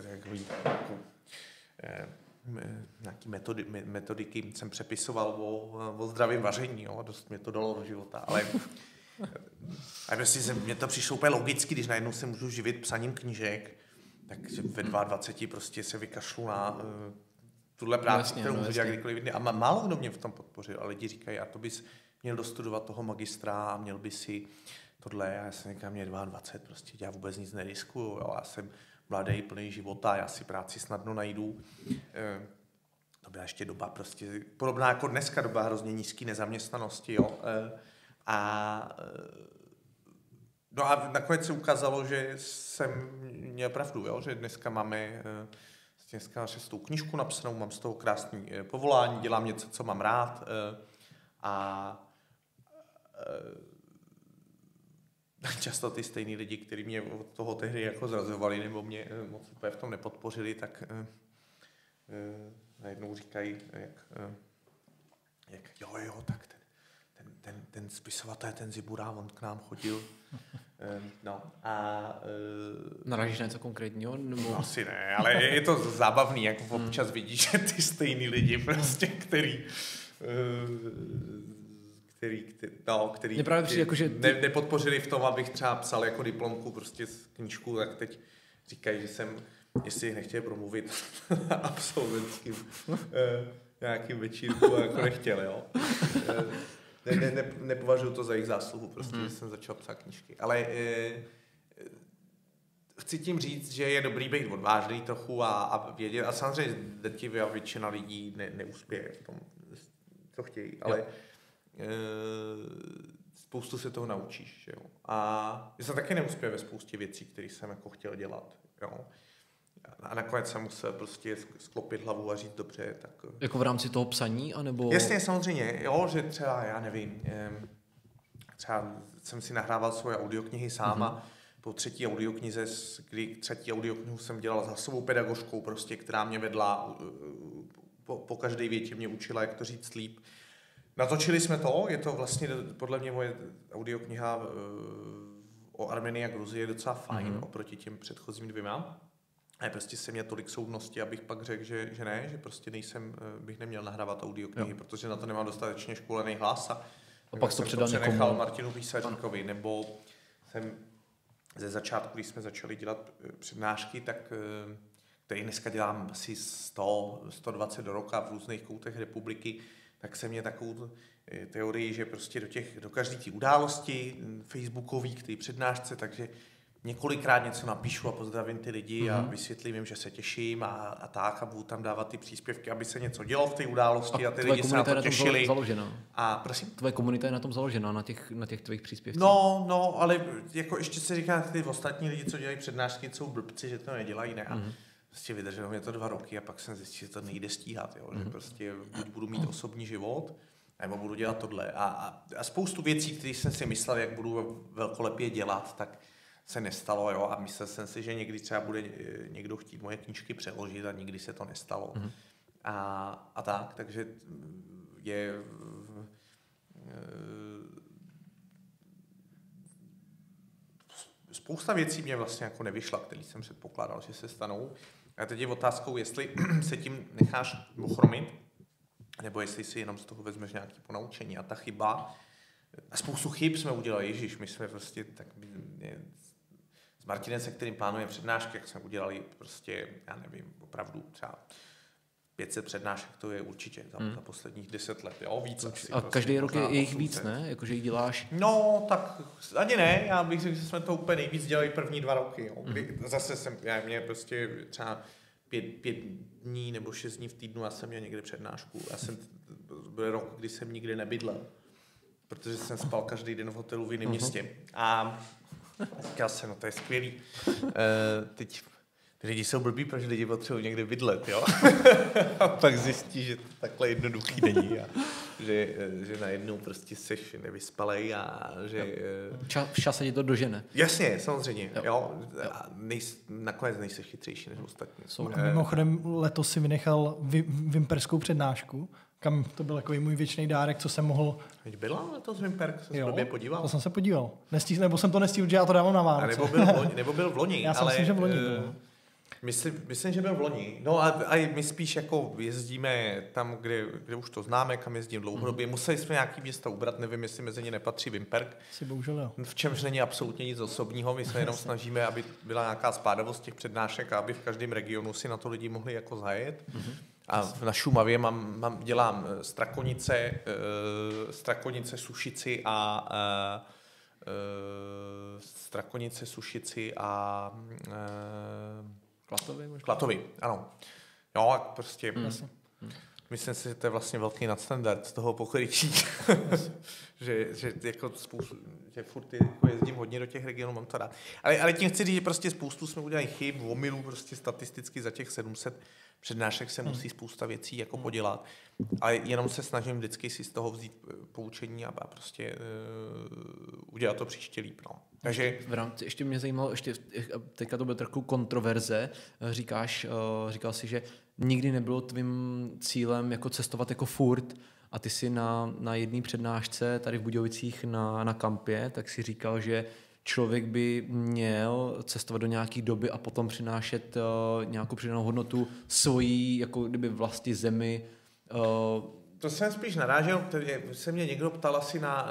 nějaký metodiky, jsem přepisoval o zdravém vaření, jo, dost mě to dalo do života, ale prostě mně to přišlo úplně logicky, když najednou se můžu živit psaním knížek, tak ve 22 prostě se vykašlu na tuhle práci, kterou můžu dělat kdykoliv jindy. A málo kdo mě v tom podpořil, ale lidi říkají, a to bys měl dostudovat toho magistra a měl by si tohle. A já jsem říkal, mě 22, prostě já vůbec nic neriskuju, jo. Já jsem mladý, plný života, já si práci snadno najdu. To byla ještě doba prostě podobná jako dneska, doba hrozně nízké nezaměstnanosti, jo. No a nakonec se ukázalo, že jsem měl pravdu, jo? Že dneska máme šestou knížku napsanou, mám z toho krásné povolání, dělám něco, co mám rád a často ty stejný lidi, kteří mě od toho tehdy jako zrazovali nebo mě moc úplně v tom nepodpořili, tak najednou říkají, jak jo, tak ten spisovatel, ten Zibura, on k nám chodil. Narážíš na něco konkrétního? Nebo... Asi ne, ale je to zábavný, jak občas vidíš, že ty stejný lidi prostě, který nepodpořili v tom, abych třeba psal jako diplomku prostě z knížku, tak teď říkají, že jsem, jestli nechtěl promluvit na absolventským nějakým večírku, jako nechtěl, jo. Nepovažuji to za jejich zásluhu, prostě, že jsem začal psát knížky. Ale chci tím říct, že je dobrý být odvážný trochu a vědět. A samozřejmě drtivá většina lidí neuspěje v tom, co chtějí. Ale spoustu se toho naučíš. Jo? A já jsem taky neuspěl ve spoustě věcí, které jsem jako chtěl dělat. Jo? A nakonec jsem musel prostě sklopit hlavu a říct dobře. Tak... Jako v rámci toho psaní, anebo... Jasně, samozřejmě, jo, že třeba, já nevím, třeba jsem si nahrával svoje audioknihy sám a po třetí audioknihu jsem dělal s hlasovou pedagožkou prostě, která mě vedla, po každé větě mě učila, jak to říct líp. Natočili jsme to, je to vlastně podle mě moje audiokniha o Armenii a Gruzii je docela fajn oproti těm předchozím 2. A prostě jsem měl tolik soudnosti, abych pak řekl, že ne, že prostě bych neměl nahrávat audioknihy, protože na to nemám dostatečně školený hlas a pak to přenechal Martinu Písaříkovi, nebo jsem ze začátku, když jsme začali dělat přednášky, tak který dneska dělám asi 100-120 do roka v různých koutech republiky, tak jsem měl takovou teorii, že prostě do každé té události facebookový k té přednášce, takže několikrát něco napíšu a pozdravím ty lidi a vysvětlím jim, že se těším a tak a budu tam dávat ty příspěvky, aby se něco dělo v té události a ty lidi se na to těšili. A prosím? Tvoje komunita je na tom založená, na těch tvých příspěvcích. No, ale jako ještě se říká, ty ostatní lidi, co dělají přednášky, jsou blbci, že to nedělají, ne? A prostě vydrželo mě to 2 roky a pak jsem zjistil, že to nejde stíhat, jo? Že prostě budu mít osobní život, nebo budu dělat tohle. A spoustu věcí, které jsem si myslel, jak budu velkolepě dělat, tak se nestalo, jo, a myslel jsem si, že někdy třeba bude někdo chtít moje knížky přeložit a nikdy se to nestalo. A tak, takže je spousta věcí mě vlastně jako nevyšla, který jsem předpokládal, že se stanou. A teď je otázkou, jestli se tím necháš ochromit, nebo jestli si jenom z toho vezmeš nějaké ponaučení. A ta chyba, a spoustu chyb jsme udělali, ježiš, my jsme prostě tak s Martinem, se kterým plánujeme přednášky, jak jsme udělali prostě, já nevím, opravdu třeba 500 přednášek, to je určitě za posledních 10 let, jo, víc. A prostě každý rok je jich víc, ne? Jakože jich děláš? No, tak ani ne, já bych řekl, že jsme to úplně nejvíc dělali první 2 roky, jo, kdy zase mě prostě třeba 5 dní nebo 6 dní v týdnu já jsem měl někde přednášku. Byl rok, kdy jsem nikdy nebydlel, protože jsem spal každý den v hotelu v jiném městě. A říkal jsem, no to je skvělý. Teď ty lidi jsou blbí, protože lidi potřebují někde bydlet, jo? A pak zjistí, že to takhle jednoduchý není a že najednou prostě seš nevyspalej a že... V čase ti to dožene. Jasně, samozřejmě, jo. A nakonec nejseš chytřejší než ostatní. Mimochodem letos si vynechal vimperskou přednášku, kam to byl takový můj věčný dárek, co jsem mohl... Teď byla letos Vimperk, jsem se blbě podíval. To jsem se podíval. Nebo jsem to nestihl, že já to dávám na Vánoce. Nebo byl v loni. Já si myslím, že v loni byl. Myslím, že byl v loni. No a my spíš jako jezdíme tam, kde už to známe, kam jezdím dlouhodobě. Museli jsme nějaký města ubrat, nevím, jestli mezi ně nepatří Vimperk. Bohužel jo. V čemž není absolutně nic osobního, my se jenom snažíme, aby byla nějaká spádavost těch přednášek a aby v každém regionu si na to lidi mohli jako zajet. A na Šumavě dělám Strakonice, Sušici a Klatovy, ano. Jo, a prostě myslím si, že to je vlastně velký nadstandard z toho pokrytí. že jako že furt jako jezdím hodně do těch regionů, mám to rád. Ale tím chci říct, že prostě spoustu jsme udělali chyb, omylů, prostě statisticky za těch 700 přednášek se musí spousta věcí jako podělat. Ale jenom se snažím vždycky si z toho vzít poučení a prostě udělat to příště líp. No. Takže v rámci, ještě mě zajímalo, teďka to bylo trochu kontroverze, říkal si, že nikdy nebylo tvým cílem jako cestovat jako furt a ty si na jedné přednášce tady v Budějovicích na kampě, tak si říkal, že člověk by měl cestovat do nějaké doby a potom přinášet nějakou přidanou hodnotu svojí, jako kdyby vlasti zemi. To jsem spíš narážel, se mě někdo ptal asi na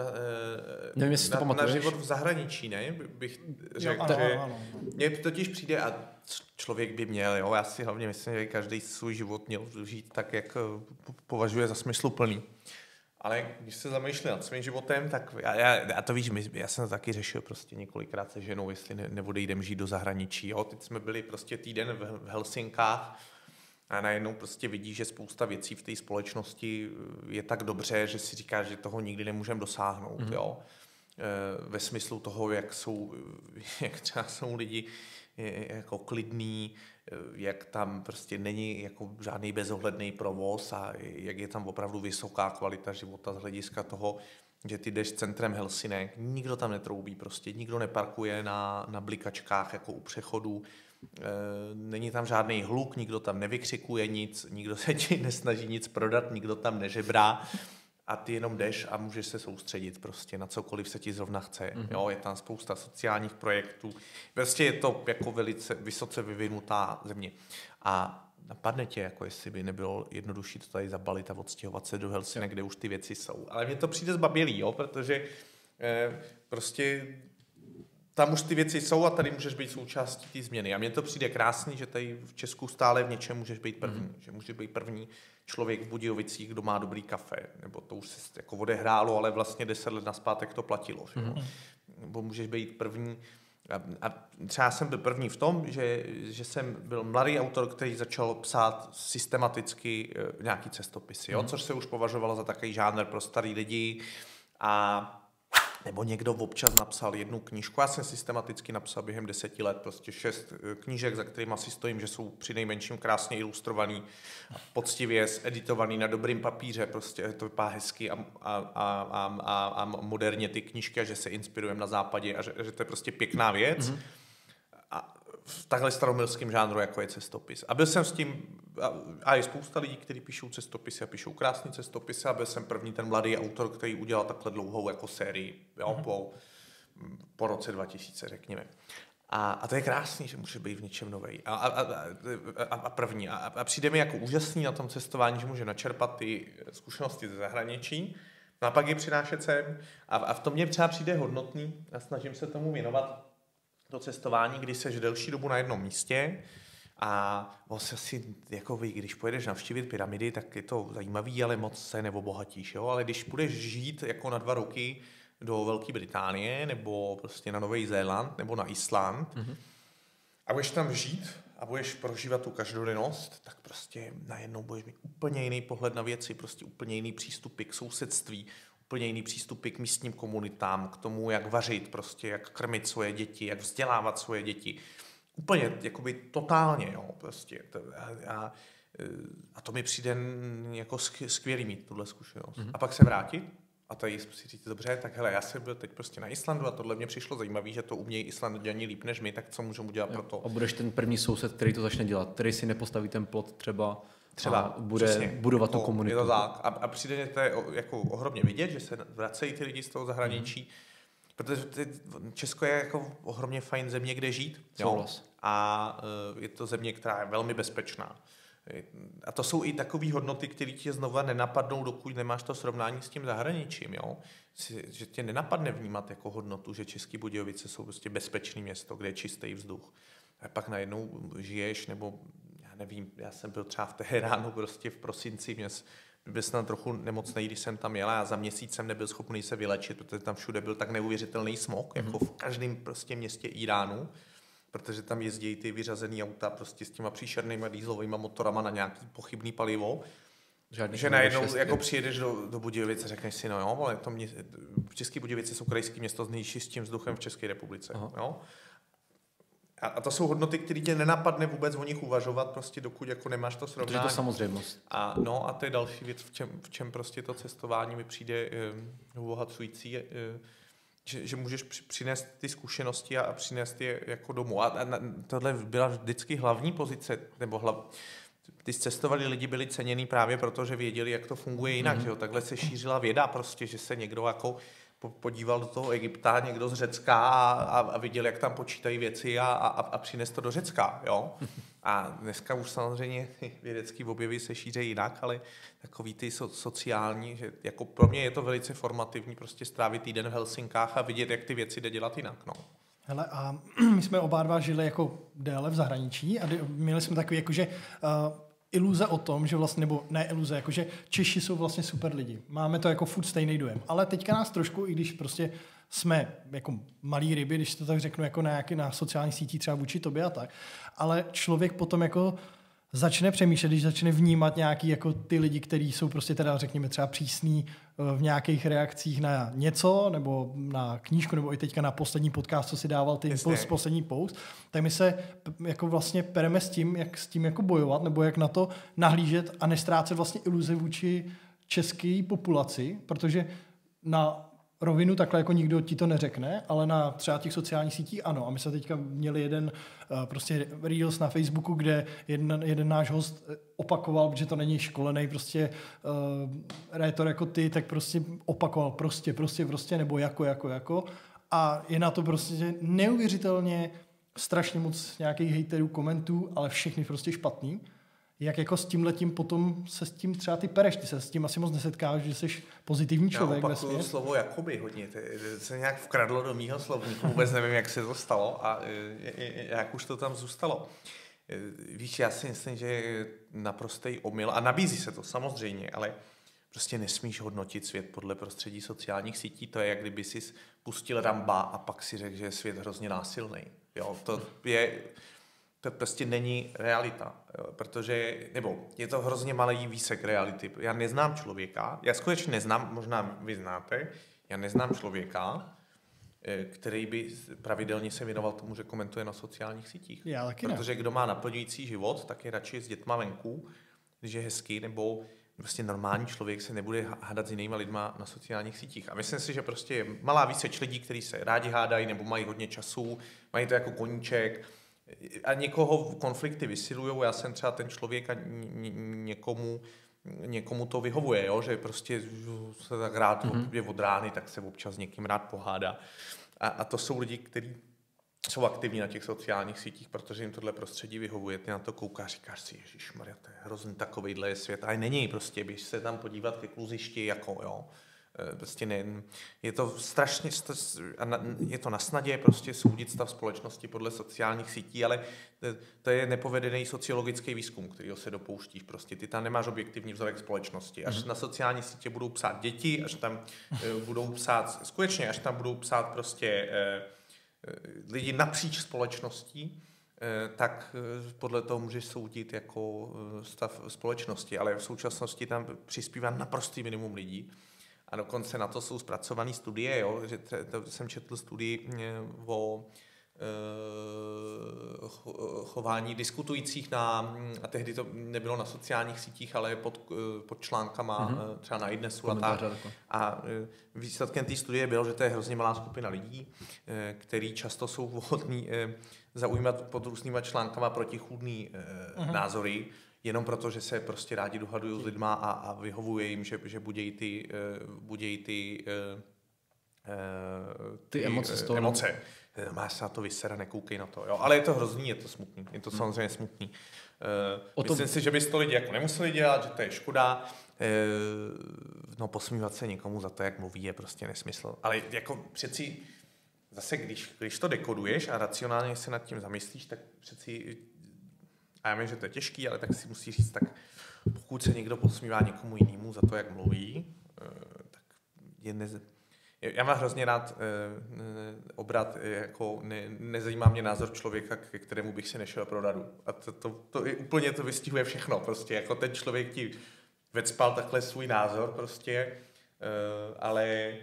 život v zahraničí, ne? Bych řekl, že mně totiž přijde a člověk by měl, jo? Já si hlavně myslím, že každý svůj život měl žít tak, jak považuje za smysluplný. Ale když se zamýšlím nad svým životem, tak já to víš, já jsem to taky řešil prostě několikrát se ženou, jestli neodejdem žít do zahraničí. Jo? Teď jsme byli prostě týden v Helsinkách a najednou prostě vidí, že spousta věcí v té společnosti je tak dobře, že si říká, že toho nikdy nemůžeme dosáhnout. Jo? Ve smyslu toho, jak třeba jsou lidi jako klidný, jak tam prostě není jako žádný bezohledný provoz a jak je tam opravdu vysoká kvalita života z hlediska toho, že ty jdeš centrem Helsinek, nikdo tam netroubí prostě, nikdo neparkuje na blikačkách jako u přechodu, není tam žádný hluk, nikdo tam nevykřikuje nic, nikdo se ti nesnaží nic prodat, nikdo tam nežebrá a ty jenom jdeš a můžeš se soustředit prostě na cokoliv se ti zrovna chce. Jo, je tam spousta sociálních projektů. Prostě je to jako velice vysoce vyvinutá země. A napadne tě, jako jestli by nebylo jednodušší to tady zabalit a odstěhovat se do Helsinek, kde už ty věci jsou. Ale mně to přijde zbabělý, jo, protože prostě tam už ty věci jsou a tady můžeš být součástí té změny. A mně to přijde krásný, že tady v Česku stále v něčem můžeš být první. Že může být první člověk v Budějovicích, kdo má dobrý kafe. Nebo to už se jako odehrálo, ale vlastně 10 let nazpátek to platilo. Že? Nebo můžeš být první. A třeba jsem byl první v tom, že jsem byl mladý autor, který začal psát systematicky nějaký cestopisy, jo? Což se už považovalo za takový žánr pro starý lidi. A nebo někdo občas napsal jednu knížku. Já jsem systematicky napsal během 10 let prostě 6 knížek, za kterými si stojím, že jsou přinejmenším krásně ilustrovaný, poctivě editovaný na dobrým papíře, prostě to vypadá hezky a moderně ty knížky a že se inspirujeme na západě a že to je prostě pěkná věc. A v takhle staromilském žánru, jako je cestopis. A byl jsem s tím, a je spousta lidí, kteří píšou cestopisy a píšou krásný cestopisy a byl jsem první ten mladý autor, který udělal takhle dlouhou jako sérii, jo, po roce 2000, řekněme. A to je krásný, že může být v něčem novej. A první. A přijde mi jako úžasný na tom cestování, že může načerpat ty zkušenosti ze zahraničí, no a pak je přinášet sem. A v tom mě třeba přijde hodnotný a snažím se tomu věnovat to cestování, kdy seš delší dobu na jednom místě a vlastně si, jako když pojedeš navštívit pyramidy, tak je to zajímavý, ale moc se neobohatíš, jo? Ale když budeš žít jako na 2 roky do Velké Británie nebo prostě na Nový Zéland nebo na Island a budeš tam žít a budeš prožívat tu každodennost, tak prostě najednou budeš mít úplně jiný pohled na věci, prostě úplně jiný přístupy k sousedství, úplně jiný přístupy k místním komunitám, k tomu, jak vařit, prostě, jak krmit svoje děti, jak vzdělávat svoje děti. Úplně, jakoby totálně, jo, prostě. A to mi přijde jako skvělý mít tuhle zkušenost. A pak se vrátit a tady si říct, dobře, tak hele, já jsem byl teď prostě na Islandu a tohle mě přišlo zajímavý, že to umějí Islanďani líp než my, tak co můžeme udělat pro to? A budeš ten první soused, který to začne dělat, který si nepostaví ten plot třeba bude přesně, budovat tu komunitu. Je to tak. A přijde to jako ohromně vidět, že se vracejí ty lidi z toho zahraničí, protože Česko je jako ohromně fajn země, kde žít. Jo? A je to země, která je velmi bezpečná. A to jsou i takové hodnoty, které tě znova nenapadnou, dokud nemáš to srovnání s tím zahraničím. Jo? Že tě nenapadne vnímat jako hodnotu, že České Budějovice jsou prostě bezpečné město, kde je čistý vzduch. A pak najednou žiješ, nebo já nevím, já jsem byl třeba v Teheránu prostě v prosinci, byl jsem trochu nemocnej, když jsem tam jel a za měsíc jsem nebyl schopný se vylečit, protože tam všude byl tak neuvěřitelný smog, jako v každém prostě městě Iránu, protože tam jezdí ty vyřazený auta prostě s těma příšernýma dieselovými motorama na nějaký pochybný palivo. Že najednou jako přijedeš do Budějovic a řekneš si, no jo, ale České Budějovice jsou krajské město s nejčistším vzduchem v České republice. Jo? A to jsou hodnoty, které tě nenapadne vůbec o nich uvažovat, prostě dokud jako nemáš to srovnání. Protože to samozřejmost. A to je další věc, v čem prostě to cestování mi přijde obohacující, že můžeš přinést ty zkušenosti a přinést je jako domů. A tohle byla vždycky hlavní pozice, nebo ty cestovali lidi byli ceněný právě proto, že věděli, jak to funguje jinak. Že jo? Takhle se šířila věda prostě, že se někdo jako podíval do toho Egypta, někdo z Řecka a viděl, jak tam počítají věci a přines to do Řecka. Jo? A dneska už samozřejmě vědecký objevy se šíří jinak, ale takový ty sociální, že jako pro mě je to velice formativní prostě strávit týden v Helsinkách a vidět, jak ty věci jde dělat jinak. No. Hele, a my jsme oba dva žili jako déle v zahraničí a měli jsme takový jakože iluze o tom, že vlastně, nebo ne iluze, jakože Češi jsou vlastně super lidi. Máme to jako furt stejný dojem. Ale teďka nás trošku, i když prostě jsme jako malí ryby, když to tak řeknu, jako na sociálních sítích třeba vůči tobě a tak, ale člověk potom jako začne přemýšlet, když začne vnímat nějaký jako ty lidi, kteří jsou prostě teda řekněme třeba přísní v nějakých reakcích na něco, nebo na knížku, nebo i teďka na poslední podcast, co si dával ty poslední post, tak my se jako vlastně pereme s tím, jak s tím jako bojovat, nebo jak na to nahlížet a nestrácet vlastně iluze vůči české populaci, protože na rovinu takhle jako nikdo ti to neřekne, ale na třeba těch sociálních sítích ano. A my jsme teďka měli jeden prostě reels na Facebooku, kde jeden náš host opakoval, protože to není školený prostě rétor jako ty, tak prostě opakoval prostě, nebo jako. A je na to prostě neuvěřitelně strašně moc nějakých hejterů, komentů, ale všechny prostě špatný. Jak jako s tímhletím potom se s tím třeba ty pereš, ty se s tím asi moc nesetkáš, že jsi pozitivní člověk. Já opakuju slovo jakoby hodně, to se nějak vkradlo do mýho slovníku, vůbec nevím, jak se to stalo a jak už to tam zůstalo. Víš, já si myslím, že je naprostý omyl a nabízí se to samozřejmě, ale prostě nesmíš hodnotit svět podle prostředí sociálních sítí, to je, jak kdyby jsi pustil Ramba a pak si řekl, že je svět hrozně násilný. Jo, to prostě není realita, protože, nebo je to hrozně malý výsek reality. Já neznám člověka, já skutečně neznám, možná vy znáte, já neznám člověka, který by pravidelně se věnoval tomu, že komentuje na sociálních sítích. Já taky protože kdo má naplňující život, tak je radši s dětma venku, když je hezký, nebo prostě normální člověk se nebude hádat s jinýma lidma na sociálních sítích. A myslím si, že prostě je malá výseč lidí, kteří se rádi hádají, nebo mají hodně času, mají to jako koníček, a někoho konflikty vysilujou, já jsem třeba ten člověk a někomu to vyhovuje, jo? Že prostě se tak rád je od rány, tak se občas s někým rád pohádá. A to jsou lidi, kteří jsou aktivní na těch sociálních sítích, protože jim tohle prostředí vyhovuje. Ty na to koukáš, říkáš si, ježišmarja, to je hrozný, takovejhle je svět. Ale není prostě, běž se tam podívat ke kluzišti, jako jo. Prostě ne, je to strašně, je to na snadě prostě soudit stav společnosti podle sociálních sítí, ale to je nepovedený sociologický výzkum, kterýho se dopouštíš prostě. Ty tam nemáš objektivní vzorek společnosti. Až na sociální sítě budou psát děti, až tam budou psát, skutečně, až tam budou psát prostě lidi napříč společností, tak podle toho můžeš soudit jako stav společnosti, ale v současnosti tam přispívá naprostý minimum lidí. A dokonce na to jsou zpracované studie, jo? Že to jsem četl studii o chování diskutujících a tehdy to nebylo na sociálních sítích, ale pod článkama třeba na iDnesu a tak. A výsledkem té studie bylo, že to je hrozně malá skupina lidí, který často jsou ochotní zaujímat pod různýma článkama protichůdný názory, jenom proto, že se prostě rádi dohadují s lidma a vyhovuje jim, že budějí ty emoce z toho. Emoce. Máš se na to vysera, nekoukej na to. Jo? Ale je to hrozný, je to smutný. Je to samozřejmě smutný. Myslím si, že bys to lidi jako nemuseli dělat, že to je škoda. No posmívat se někomu za to, jak mluví, je prostě nesmysl. Ale jako přeci zase, když to dekoduješ a racionálně se nad tím zamyslíš, tak přeci, a já vím, že to je těžký, ale tak si musíš říct, tak pokud se někdo posmívá někomu jinému za to, jak mluví, tak já mám hrozně rád obrat, jako nezajímá mě názor člověka, ke kterému bych si nešel pro radu. A to je úplně, to vystihuje všechno. Prostě jako ten člověk ti vecpal takhle svůj názor prostě, ale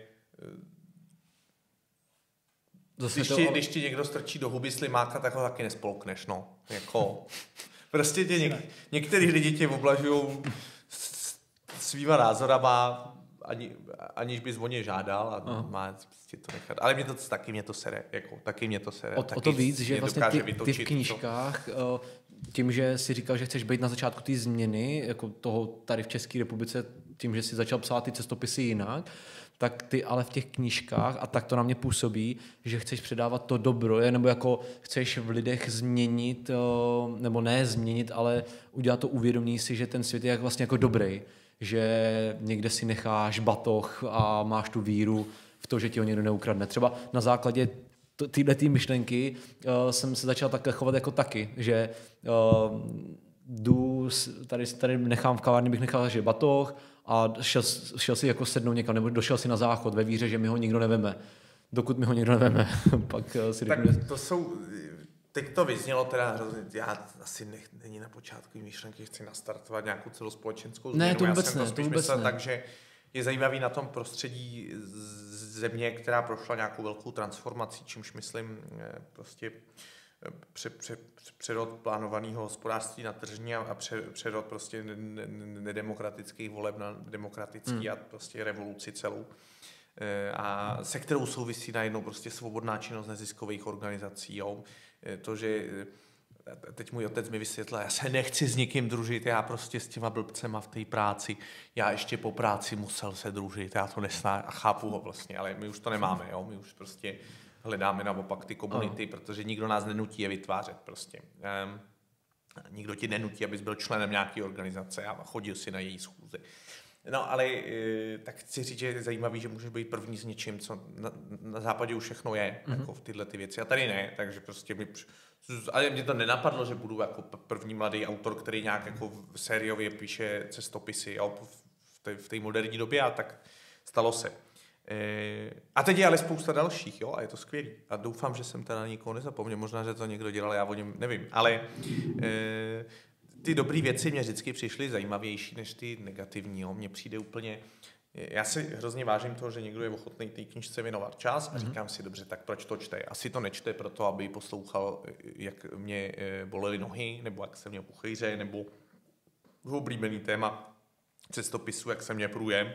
když ti někdo strčí do huby slimáka, tak ho taky nespolkneš, no. Jako, prostě některý lidi tě oblažujou svýma názorama, aniž bys o ně žádal a má prostě to nechat. Ale mě to sere. O to víc, že vlastně ty v knížkách, tím, že si říkal, že chceš být na začátku té změny, jako toho tady v České republice, tím, že si začal psát ty cestopisy jinak, tak ty ale v těch knížkách, a tak to na mě působí, že chceš předávat to dobro, nebo jako chceš v lidech změnit, nebo ne změnit, ale udělat to uvědomění si, že ten svět je vlastně jako dobrý, že někde si necháš batoh a máš tu víru v to, že ti ho někdo neukradne. Třeba na základě této myšlenky jsem se začal takhle chovat jako taky, že tady nechám v kavárně, bych nechal že batoh a šel si jako sednout někam, nebo došel si na záchod ve víře, že mi ho nikdo neveme. Dokud mi ho nikdo neveme, pak si řeknu... Tak to jsou... Teď to vyznělo teda hrozně, já asi není na počátku myšlenky, chci nastartovat nějakou celospolečenskou změnu. Ne, to vůbec ne. Takže je zajímavý na tom prostředí země, která prošla nějakou velkou transformací, čímž myslím prostě přerod plánovaného hospodářství na tržní a přerod prostě nedemokratických voleb na demokratický a prostě revoluci celou. a se kterou souvisí najednou prostě svobodná činnost neziskových organizací. Jo. To, že teď můj otec mi vysvětlil, já se nechci s nikým družit, já prostě s těma blbcema v té práci, já ještě po práci musel se družit, já to nesnáším a chápu ho vlastně, ale my už to nemáme, jo? My už prostě hledáme naopak ty komunity, protože nikdo nás nenutí je vytvářet prostě. Nikdo ti nenutí, abys byl členem nějaké organizace a chodil si na její schůze. No, ale tak chci říct, že je zajímavý, že můžeš být první s něčím, co na západě už všechno je, jako v tyhle ty věci. A tady ne, takže prostě ale mě to nenapadlo, že budu jako první mladý autor, který nějak jako sériově píše cestopisy, jo, v té moderní době, a tak stalo se. A teď je ale spousta dalších, jo, a je to skvělý. A doufám, že jsem teda na nikoho nezapomněl, možná, že to někdo dělal, já o něm nevím, ale ty dobré věci mě vždycky přišly zajímavější než ty negativní, jo. Mně přijde úplně, já si hrozně vážím toho, že někdo je ochotný té knížce věnovat čas a říkám si, dobře, tak proč to čte? Asi to nečte proto, aby poslouchal, jak mě bolely nohy, nebo jak se mě puchejře, nebo oblíbený téma cestopisu, jak se mě průjem.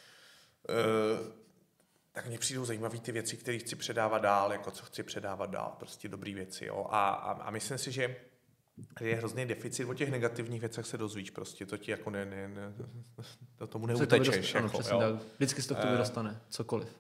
Tak mně přijdou zajímavé ty věci, které chci předávat dál, jako co chci předávat dál, prostě dobré věci. Jo. A myslím si, že je hrozný deficit, o těch negativních věcech se dozvíš prostě, to ti jako do tomu neutečeš. Ano, přesně tak. Vždycky se to k tobě dostane, cokoliv.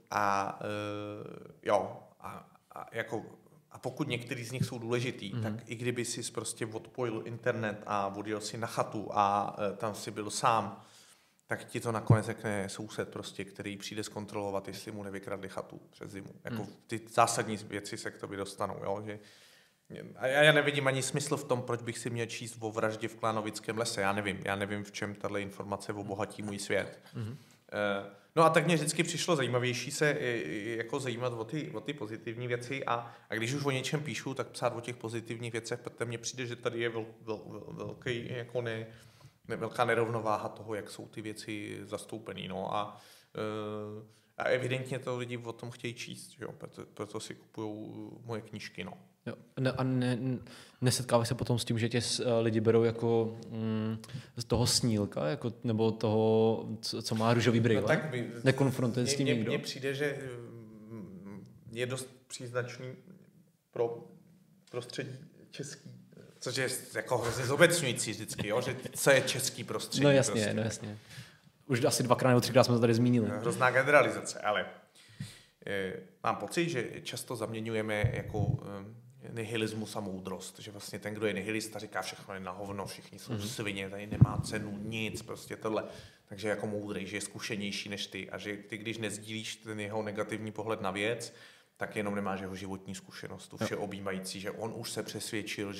A pokud některý z nich jsou důležitý, tak i kdyby si prostě odpojil internet a odjel si na chatu a tam si byl sám, tak ti to nakonec řekne soused prostě, který přijde zkontrolovat, jestli mu nevykradli chatu přes zimu. Jako ty zásadní věci se k tobě dostanou, jo, že a já nevidím ani smysl v tom, proč bych si měl číst o vraždě v Klánovickém lese. Já nevím, v čem tahle informace obohatí můj svět. No a tak mě vždycky přišlo zajímavější se jako zajímat o ty pozitivní věci a když už o něčem píšu, tak psát o těch pozitivních věcech, protože mně přijde, že tady je velký, jako velká nerovnováha toho, jak jsou ty věci zastoupený. No a evidentně to lidi o tom chtějí číst, jo? Proto si kupují moje knížky. No. Jo. A nesetkáváš se potom s tím, že tě lidi berou jako z toho snílka, jako, nebo toho, co má růžový brýle? Nekonfrontuje s tím nikdo? Mně přijde, že je dost příznačný pro prostředí český, což je jako hrozně zobecňující vždycky, jo? Že co je český prostředí. No jasně, prostě. No jasně. Už asi 2krát nebo 3krát jsme to tady zmínili. Hrozná generalizace, ale mám pocit, že často zaměňujeme jako nihilismus a moudrost, že vlastně ten, kdo je nihilista, říká všechno je na hovno, všichni jsou svině, tady nemá cenu, nic, prostě tohle. Takže jako moudrej, že je zkušenější než ty a že ty, když nezdílíš ten jeho negativní pohled na věc, tak jenom nemáš jeho životní zkušenost, tu všeobjímající, že on už se přesvědčil,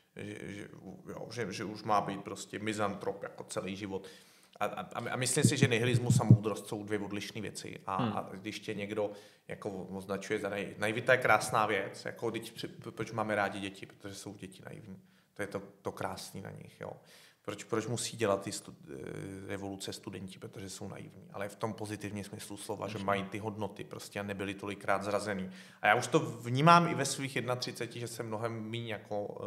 že už má být prostě mizantrop jako celý život. A myslím si, že nihilismus a moudrost jsou dvě odlišné věci. A když tě někdo jako označuje za naivita je krásná věc, jako proč máme rádi děti, protože jsou děti naivní. To je to krásné na nich. Jo. Proč musí dělat ty revoluce studenti, protože jsou naivní. Ale v tom pozitivním smyslu slova, že mají ty hodnoty prostě a nebyly tolikrát zrazený. A já už to vnímám i ve svých 31, že jsem mnohem míň jako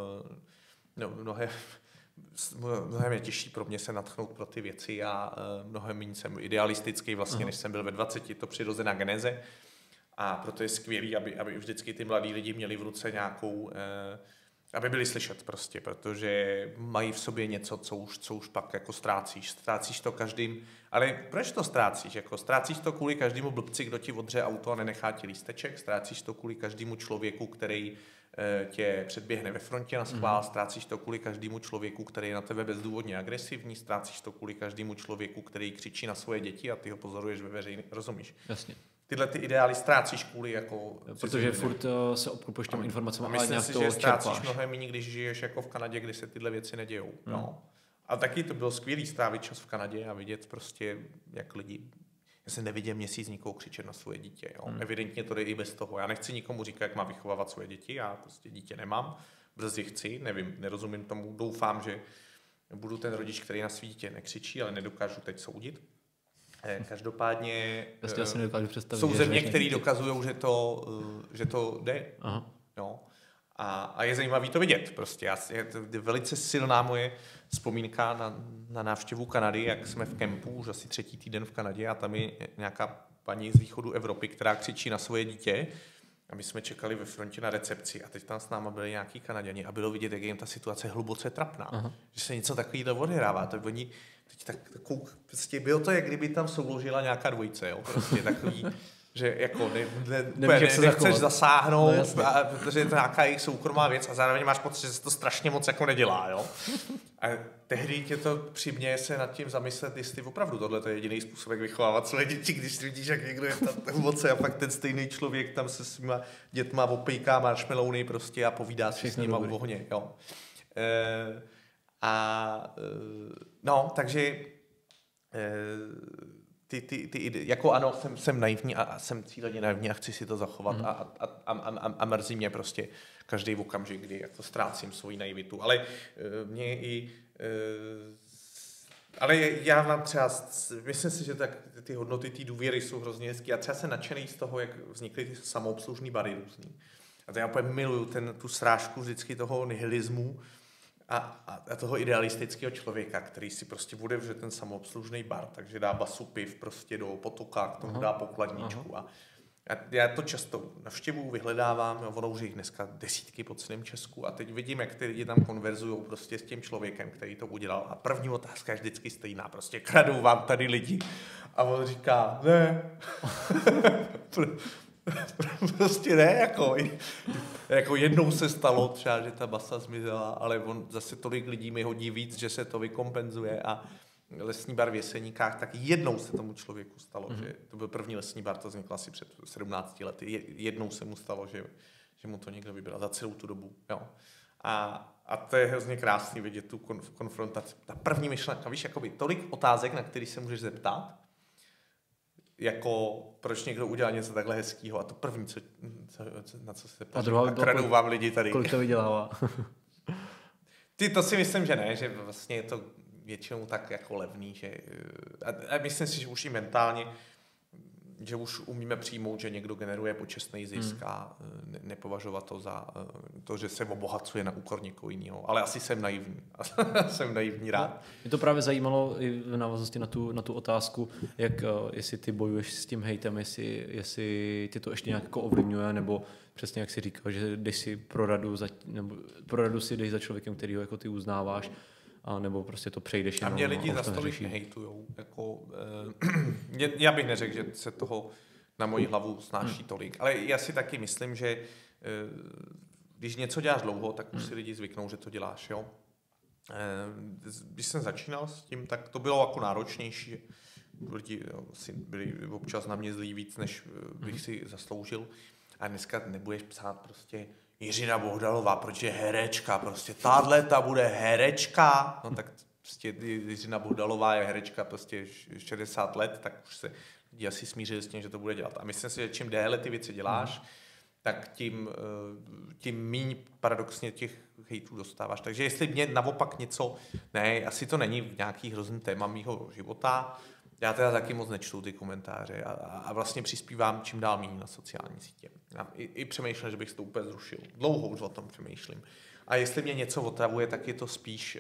mnohem je těžší pro mě se nadchnout pro ty věci a mnohem méně jsem idealistický vlastně, než jsem byl ve 20, to přirozená geneze. A proto je skvělý, aby vždycky ty mladí lidi měli v ruce nějakou, aby byli slyšet prostě, protože mají v sobě něco, co už pak jako ztrácíš. Ztrácíš to každým, ale proč to ztrácíš? Jako ztrácíš to kvůli každému blbci, kdo ti odře auto a nenechá ti lísteček, ztrácíš to kvůli každému člověku, který tě předběhne ve frontě na schvál, ztrácíš to kvůli každému člověku, který je na tebe bezdůvodně agresivní, ztrácíš to kvůli každému člověku, který křičí na svoje děti a ty ho pozoruješ ve veřejně, rozumíš? Jasně. Tyhle ty ideály ztrácíš kvůli jako... Protože furt se obklopuješ těmi informacemi, ale nějak to čerpáš. Myslím si, že ztrácíš mnohem méně, když žiješ jako v Kanadě, kde se tyhle věci nedějou. No. A taky to bylo skvělý strávit čas v Kanadě a vidět prostě, jak lidi... Já jsem neviděl měsíc nikoho křičet na svoje dítě. Jo. Evidentně to jde i bez toho. Já nechci nikomu říkat, jak má vychovávat svoje děti. Já prostě dítě nemám. Brzy chci, nevím, nerozumím tomu. Doufám, že budu ten rodič, který na svý dítě nekřičí, ale nedokážu teď soudit. Každopádně jsou země, které dokazují, že to jde. Aha. No. A je zajímavý to vidět. Prostě. Je to velice silná moje vzpomínka na návštěvu Kanady, jak jsme v kempu, už asi 3. týden v Kanadě a tam je nějaká paní z východu Evropy, která křičí na svoje dítě. A my jsme čekali ve frontě na recepci a teď tam s náma byli nějaký Kanaďani a bylo vidět, jak je jim ta situace hluboce trapná. Aha. Že se něco takového odehrává. Tak oni teď prostě bylo to, jak kdyby tam souložila nějaká dvojice, jo? Prostě takový, že jako nechceš zasáhnout, protože je to nějaká jejich soukromá věc a zároveň máš pocit, že se to strašně moc jako nedělá, jo? A tehdy tě to přiměje se nad tím zamyslet, jestli opravdu tohle je jediný způsob, jak vychovávat své děti, když vidíš, jak někdo je tam hluboce a pak ten stejný člověk tam se svýma dětma opejká marshmallowny prostě a povídá si s nima u ohně, jo. No, takže jako ano, jsem naivní a jsem cíleně naivní a chci si to zachovat a mrzí mě prostě každý okamžik, kdy jako ztrácím svoji naivitu, ale mě i ale já mám třeba, myslím si, že tak ty hodnoty, ty důvěry jsou hrozně hezký a třeba jsem nadšený z toho, jak vznikly ty samoobslužný bary různý. A to já úplně miluju tu srážku vždycky toho nihilismu a toho idealistického člověka, který si prostě bude vřet ten samoobslužný bar, takže dá basu piv prostě do potoka, k tomu dá pokladničku. A já to často navštěvuju, vyhledávám, ono už jich dneska desítky po celém Česku a teď vidím, jak ty lidi tam konverzují prostě s tím člověkem, který to udělal. A první otázka je vždycky stejná, prostě kradou vám tady lidi. A on říká, ne. Prostě ne, jako jednou se stalo třeba, že ta basa zmizela, ale on zase tolik lidí mi hodí víc, že se to vykompenzuje a lesní bar v Jeseníkách, tak jednou se tomu člověku stalo, že to byl první lesní bar, to vzniklo asi před 17 lety, jednou se mu stalo, že mu to někdo vybral za celou tu dobu, jo. A to je hrozně krásný vidět tu konfrontaci. Ta první myšlenka, víš, jakoby tolik otázek, na který se můžeš zeptat, jako proč někdo udělal něco takhle hezkýho a to první, na co se ptáš, a kradou vám lidi tady. Kolik to vydělává? To si myslím, že ne, že vlastně je to většinou tak jako levný, že a myslím si, že už i mentálně, že už umíme přijmout, že někdo generuje počestný zisk a nepovažovat to za to, že se obohacuje na úkor někoho jiného. Ale asi jsem naivní. Jsem naivní rád. Mě to právě zajímalo i v návaznosti na tu otázku, jestli ty bojuješ s tím hejtem, jestli tě to ještě nějak jako ovlivňuje, nebo přesně jak jsi říkal, že jdeš si pro radu si jdeš za člověkem, kterýho jako ty uznáváš, a nebo prostě to přejdeš. A mě lidi za stolik nehejtujou. Jako, já bych neřekl, že se toho na moji hlavu snáší tolik. Ale já si taky myslím, že když něco děláš dlouho, tak už si lidi zvyknou, že to děláš. Jo? Když jsem začínal s tím, tak to bylo jako náročnější. Lidi byli občas na mě zlí víc, než bych si zasloužil. A dneska nebudeš psát prostě Jiřina Bohdalová, proč je herečka, prostě ta bude herečka, no tak prostě Jiřina Bohdalová je herečka prostě 60 let, tak už se lidi asi smířili s tím, že to bude dělat. A myslím si, že čím déle ty věci děláš, tak tím míň paradoxně těch hejtů dostáváš. Takže jestli mě naopak něco, ne, asi to není nějaký hrozný téma mýho života, já teda taky moc nečtu ty komentáře a vlastně přispívám čím dál méně na sociální sítě. I přemýšlím, že bych to úplně zrušil. Dlouho už o tom přemýšlím. A jestli mě něco otravuje, tak je to spíš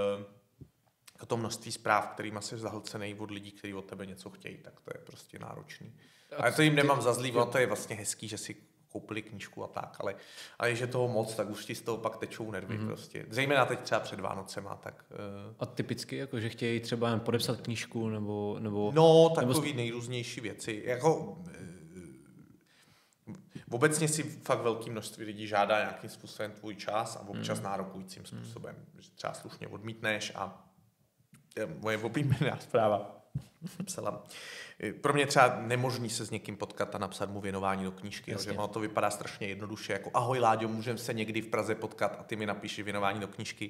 to množství zpráv, kterýma jsi zahlcený od lidí, kteří od tebe něco chtějí, tak to je prostě náročný. A to jim nemám za zlý, to je vlastně hezký, že si koupili knížku a tak, ale že toho moc, tak už ti z toho pak tečou nervy prostě. Zejména teď třeba před Vánocema, tak... A typicky, jako, že chtějí třeba jen podepsat knížku, nebo... No, takový nejrůznější věci. Jako... Obecně si fakt velké množství lidí žádá nějakým způsobem tvůj čas a občas nárokujícím způsobem. Že třeba slušně odmítneš a moje oblíbená zpráva psala. Pro mě třeba nemožný se s někým potkat a napsat mu věnování do knížky. Že ono to vypadá strašně jednoduše, jako ahoj Láďo, můžeme se někdy v Praze potkat a ty mi napíši věnování do knížky.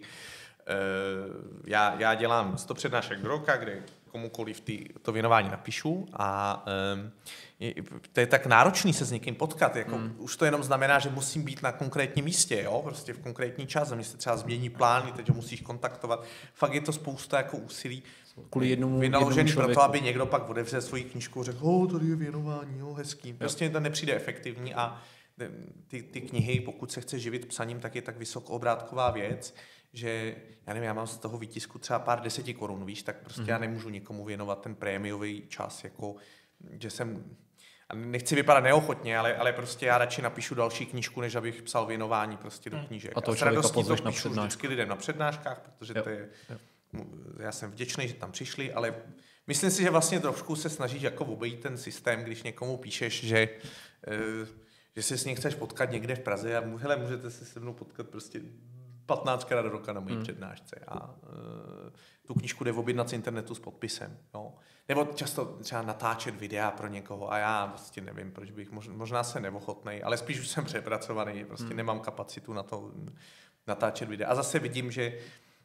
Já dělám 100 přednášek do roka, kde komukoliv to věnování napíšu a to je tak náročný se s někým potkat. Jako, už to jenom znamená, že musím být na konkrétním místě, jo? Prostě v konkrétní čas, a mě se třeba změní plány, teď ho musíš kontaktovat. Fakt je to spousta jako úsilí. Kvůli jednomu vynaložený pro to, aby někdo pak odevřel svoji knížku a řekl, tady je věnování, hezký. Prostě to nepřijde efektivní a ty knihy, pokud se chce živit psaním, tak je tak vysokobrátková věc, že já nevím, já mám z toho výtisku třeba pár 10 korun, víš, tak prostě já nemůžu nikomu věnovat ten prémiový čas, jako že jsem a nechci vypadat neochotně, ale prostě já radši napíšu další knížku, než abych psal věnování prostě do knížek. A to s radostí pozveš to na píšu přednášku. vždycky lidem na přednáškách, protože to je, já jsem vděčný, že tam přišli, ale myslím si, že vlastně trošku se snažíš jako obejít ten systém, když někomu píšeš, že se s ním chceš potkat někde v Praze a hele, můžete se se mnou potkat prostě 15krát do roka na mojí přednášce a tu knížku jde objednat z internetu s podpisem. No. Nebo často třeba natáčet videa pro někoho a já vlastně nevím, proč bych, možná jsem neochotnej, ale spíš už jsem přepracovaný, prostě nemám kapacitu na to natáčet videa. A zase vidím, že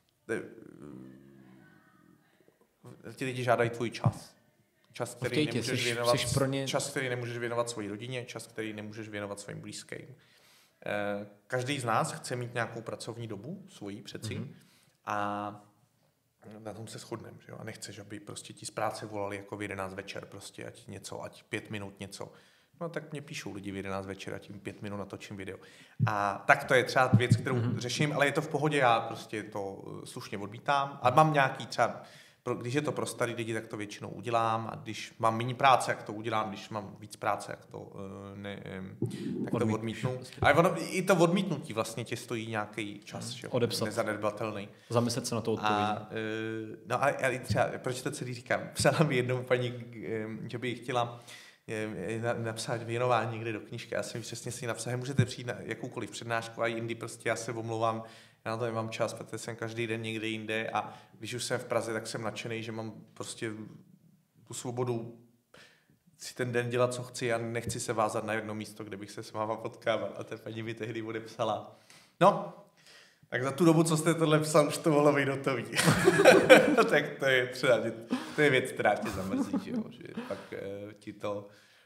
ti lidi žádají tvůj čas. Čas, který nemůžeš věnovat svojí rodině, čas, který nemůžeš věnovat svým blízkým. Každý z nás chce mít nějakou pracovní dobu, svoji přeci, a na tom se shodneme, že jo? A nechceš, aby prostě ti z práce volali jako v 11 večer, prostě ať 5 minut něco. No tak mě píšou lidi v 11 večer a tím 5 minut natočím video. A tak to je třeba věc, kterou řeším, ale je to v pohodě, já prostě to slušně odmítám. A mám nějaký třeba, když je to pro starý lidi, tak to většinou udělám, a když mám méně práce, jak to udělám, když mám víc práce, jak to tak to odmítnu. Ale i to odmítnutí vlastně tě stojí nějaký čas, že? Nezanedbatelný. Zamyslet se na to odpovědí. No a třeba, proč to celý říkám? Psala mi jednou paní, že by chtěla napsat věnování někde do knížky. Já jsem přesně si napsal, že můžete přijít na jakoukoliv přednášku a jindy prostě já se omlouvám, já na to nemám čas, protože jsem každý den někde jinde a když už jsem v Praze, tak jsem nadšený, že mám prostě tu svobodu si ten den dělat, co chci a nechci se vázat na jedno místo, kde bych se s váma potkával. A ta paní mi tehdy odepsala. No, tak za tu dobu, co jste tohle psal, už to mohlo být hotový. Tak to je třeba, to je věc, která tě zamrzí, že jo? Že pak ti to...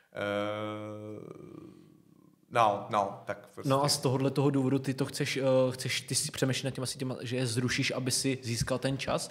tak prostě. No a z toho důvodu ty to chceš ty si přemýšlet nad těma, že je zrušíš, aby si získal ten čas,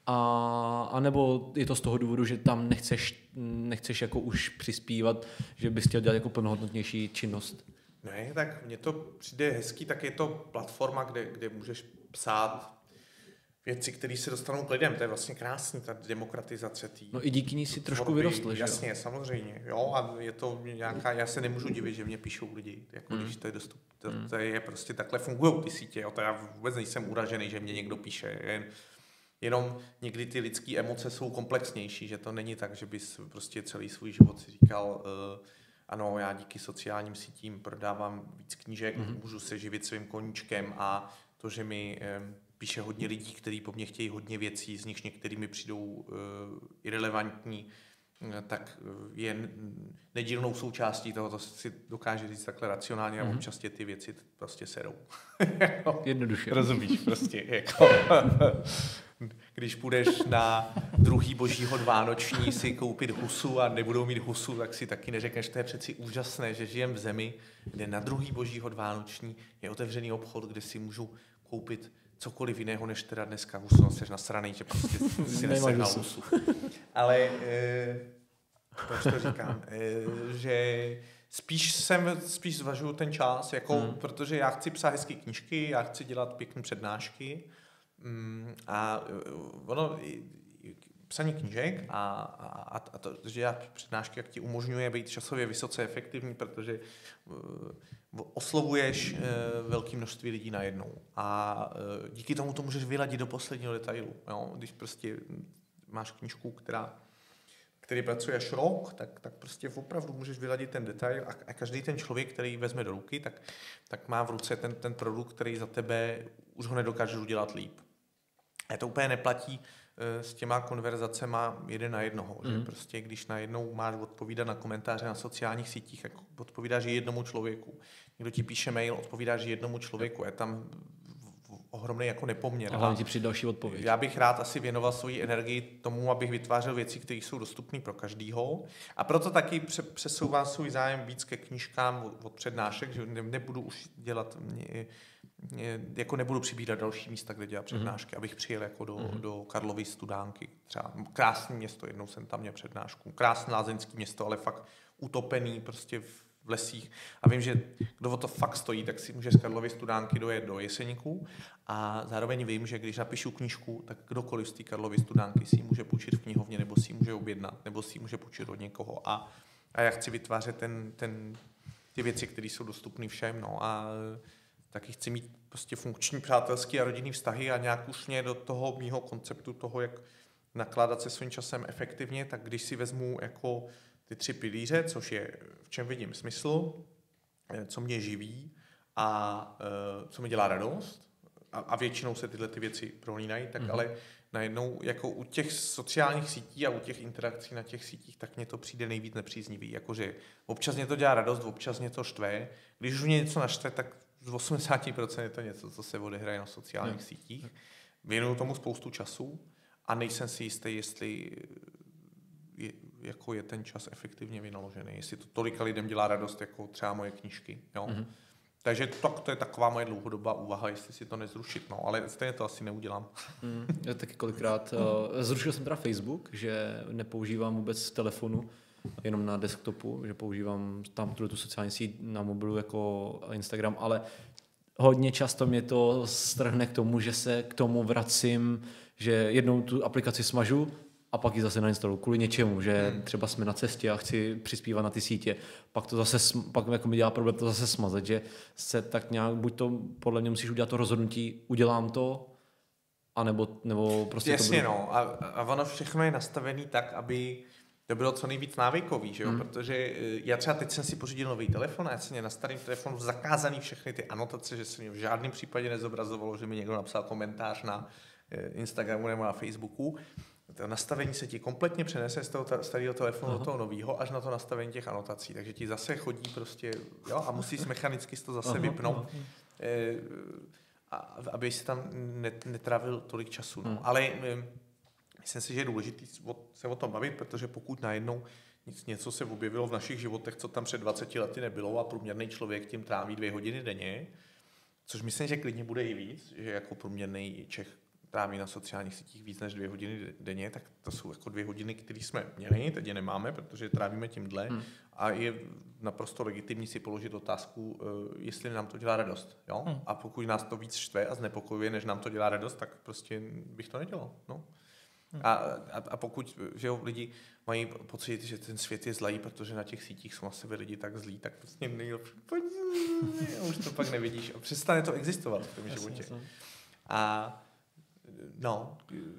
a nebo je to z toho důvodu, že tam nechceš jako už přispívat, že bys chtěl dělat jako plnohodnotnější činnost? Ne, tak mně to přijde hezký, tak je to platforma, kde můžeš psát věci, které se dostanou k lidem. To je vlastně krásný, ta demokratizace tý. No i díky ní si trošku vyrostl, že? Jasně, samozřejmě. Jo, a je to nějaká, já se nemůžu divit, že mě píšou lidi, jako když to je dostupné. To je prostě takhle fungují ty sítě. Jo, to já vůbec nejsem uražený, že mě někdo píše. Jenom někdy ty lidské emoce jsou komplexnější, že to není tak, že bys prostě celý svůj život si říkal, ano, já díky sociálním sítím prodávám víc knížek, můžu se živit svým koníčkem a to, že mi píše hodně lidí, kteří po mně chtějí hodně věcí, z nich některými přijdou irelevantní, tak je nedílnou součástí toho, to si dokáže říct takhle racionálně a občas ty věci prostě serou. Jednoduše. Rozumíš, prostě jako... Když půjdeš na druhý božího vánoční si koupit husu a nebudou mít husu, tak si taky neřekneš, to je přeci úžasné, že žijem v zemi, kde na druhý božího vánoční je otevřený obchod, kde si můžu koupit cokoliv jiného, než teda dneska husu. No, jsi nasranej, že prostě si nesehnal husu. Ale proč to říkám? Že spíš zvažuju ten čas, jako, protože já chci psát hezké knížky, já chci dělat pěkné přednášky, a ono, psaní knížek a to, že já přednášky, jak ti umožňuje být časově vysoce efektivní, protože oslovuješ velké množství lidí najednou a díky tomu to můžeš vyladit do posledního detailu. Jo? Když prostě máš knížku, který pracuje až rok, tak prostě opravdu můžeš vyladit ten detail a každý ten člověk, který vezme do ruky, tak má v ruce ten produkt, který za tebe už ho nedokáže udělat líp. A to úplně neplatí s těma konverzacema jeden na jednoho. Že prostě když najednou máš odpovídat na komentáře na sociálních sítích, jako odpovídáš jednomu člověku. Někdo ti píše mail, odpovídáš jednomu člověku. Je tam ohromný jako nepoměr. A hlavně ti přijde další odpověď. Já bych rád asi věnoval svoji energii tomu, abych vytvářel věci, které jsou dostupné pro každýho. A proto taky přesouvám svůj zájem víc ke knížkám od přednášek, že nebudu už dělat, jako nebudu přibírat další místa, kde dělat přednášky, abych přijel jako do Karlovy Studánky. Třeba krásné město, jednou jsem tam měl přednášku. Krásné lázeňské město, ale fakt utopený prostě v lesích. A vím, že kdo o to fakt stojí, tak si může z Karlovy Studánky dojet do Jeseníků. A zároveň vím, že když napíšu knížku, tak kdokoliv z té Karlovy Studánky si ji může půjčit v knihovně, nebo si ji může objednat, nebo si ji může půjčit od někoho. A A já chci vytvářet ty věci, které jsou dostupné všem, no a taky chci mít prostě funkční přátelský a rodinný vztahy a nějak už mě do toho mýho konceptu toho, jak nakládat se svým časem efektivně, tak když si vezmu jako ty 3 pilíře, což je v čem vidím smysl, co mě živí a co mi dělá radost a většinou se tyhle ty věci prolínají, tak ale najednou jako u těch sociálních sítí a u těch interakcí na těch sítích, tak mně to přijde nejvíc nepříznivý. Jakože občas mě to dělá radost, občas mě to štve. Když už mě něco naštve, tak z 80% je to něco, co se odehraje na sociálních sítích. Věnuju tomu spoustu času a nejsem si jistý, jestli je ten čas efektivně vynaložený. Jestli to tolika lidem dělá radost, jako třeba moje knížky. Jo? Takže to je taková moje dlouhodobá úvaha, jestli si to nezrušit, no, ale stejně to asi neudělám. Já taky kolikrát zrušil jsem teda Facebook, že nepoužívám vůbec v telefonu, jenom na desktopu, že používám tam tu sociální síť na mobilu jako Instagram, ale hodně často mě to strhne k tomu, že se k tomu vracím, že jednou tu aplikaci smažu a pak ji zase nainstaluju kvůli něčemu, že třeba jsme na cestě a chci přispívat na ty sítě, pak to zase pak jako mi dělá problém to zase smazat, že se tak nějak, buď to podle mě musíš udělat to rozhodnutí, udělám to, nebo prostě jasně, to bude... no. A ono všechno je nastavené tak, aby to bylo co nejvíc návykový, že jo? Protože já třeba teď jsem si pořídil nový telefon a já jsem měl na starém telefonu zakázaný všechny ty anotace, že se mi v žádném případě nezobrazovalo, že mi někdo napsal komentář na Instagramu nebo na Facebooku. To nastavení se ti kompletně přenese z toho starého telefonu do toho nového až na to nastavení těch anotací. Takže ti zase chodí prostě, jo, a musíš mechanicky to zase vypnout, aby si tam netrávil tolik času. No. Ale myslím si, že je důležité se o tom bavit, protože pokud najednou něco se objevilo v našich životech, co tam před 20 lety nebylo a průměrný člověk tím tráví 2 hodiny denně, což myslím, že klidně bude i víc, že jako průměrný Čech tráví na sociálních sítích víc než 2 hodiny denně, tak to jsou jako 2 hodiny, které jsme měli, teď je nemáme, protože trávíme tímhle a je naprosto legitimní si položit otázku, jestli nám to dělá radost. Jo? A pokud nás to víc štve a znepokojuje, než nám to dělá radost, tak prostě bych to nedělal. No. A pokud že jo, lidi mají pocit, že ten svět je zlý, protože na těch sítích jsou na sebe lidi tak zlí, tak prostě nejlepší, už to pak nevidíš a přestane to existovat v tom životě. A no,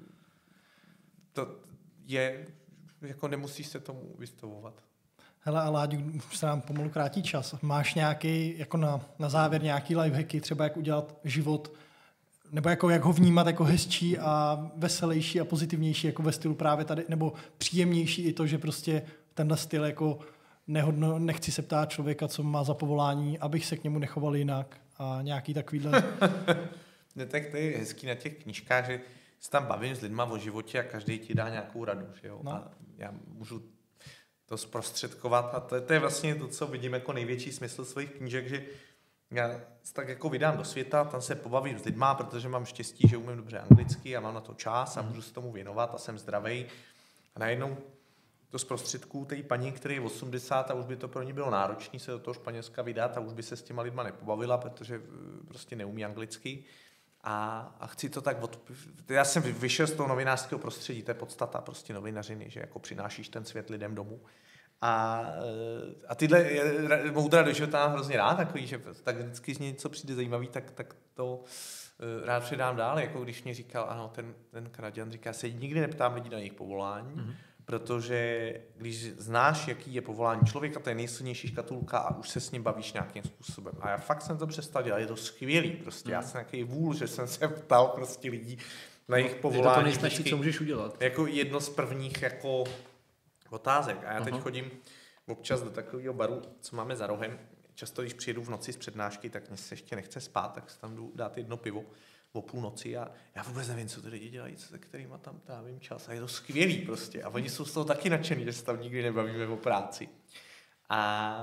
to je, jako nemusíš se tomu vystavovat. Hele, a Láďo, už se nám pomalu krátí čas. Máš nějaký, jako na závěr nějaký lifehacky, třeba jak udělat život, nebo jako jak ho vnímat jako hezčí a veselější a pozitivnější, jako ve stylu právě tady, nebo příjemnější i to, že prostě tenhle styl jako nechci se ptát člověka, co má za povolání, abych se k němu nechoval jinak a nějaký takovýhle... Ne, tak to je hezký na těch knížkách, že se tam bavím s lidma o životě a každý ti dá nějakou radu. Že jo? No. A já můžu to zprostředkovat a to je vlastně to, co vidím jako největší smysl svých knížek, že já se tak jako vydám do světa, tam se pobavím s lidma, protože mám štěstí, že umím dobře anglicky a mám na to čas a můžu se tomu věnovat a jsem zdravej. A najednou to zprostředkuju té paní, který je 80 a už by to pro ní bylo náročné se do toho Španělska vydat a už by se s těma lidma nepobavila, protože prostě neumí anglicky. A chci to tak já jsem vyšel z toho novinářského prostředí, to je podstata prostě novinařiny, že jako přinášíš ten svět lidem domů. A tyhle moudra do života mám hrozně rád, takový, že tak vždycky z něj něco přijde zajímavý, tak to rád předám dál, jako když mě říkal, ano, ten Kanaďan říká, se nikdy neptám lidí na jejich povolání, protože když znáš, jaký je povolání člověka, to je nejsilnější škatulka a už se s ním bavíš nějakým způsobem. A já fakt jsem to přestal dělat, je to skvělý, prostě já jsem nějaký vůl, že jsem se ptal prostě lidí na jejich povolání. To nejsnažší, co můžeš udělat. Jako jedno z prvních jako otázek. A já teď chodím občas do takového baru, co máme za rohem. Často, když přijedu v noci z přednášky, tak mě se ještě nechce spát, tak si tam jdu dát jedno pivo o půlnoci a já vůbec nevím, co ty lidi dělají, se kterýma tam trávím čas. A je to skvělý prostě. A oni jsou z toho taky nadšení, že se tam nikdy nebavíme o práci. A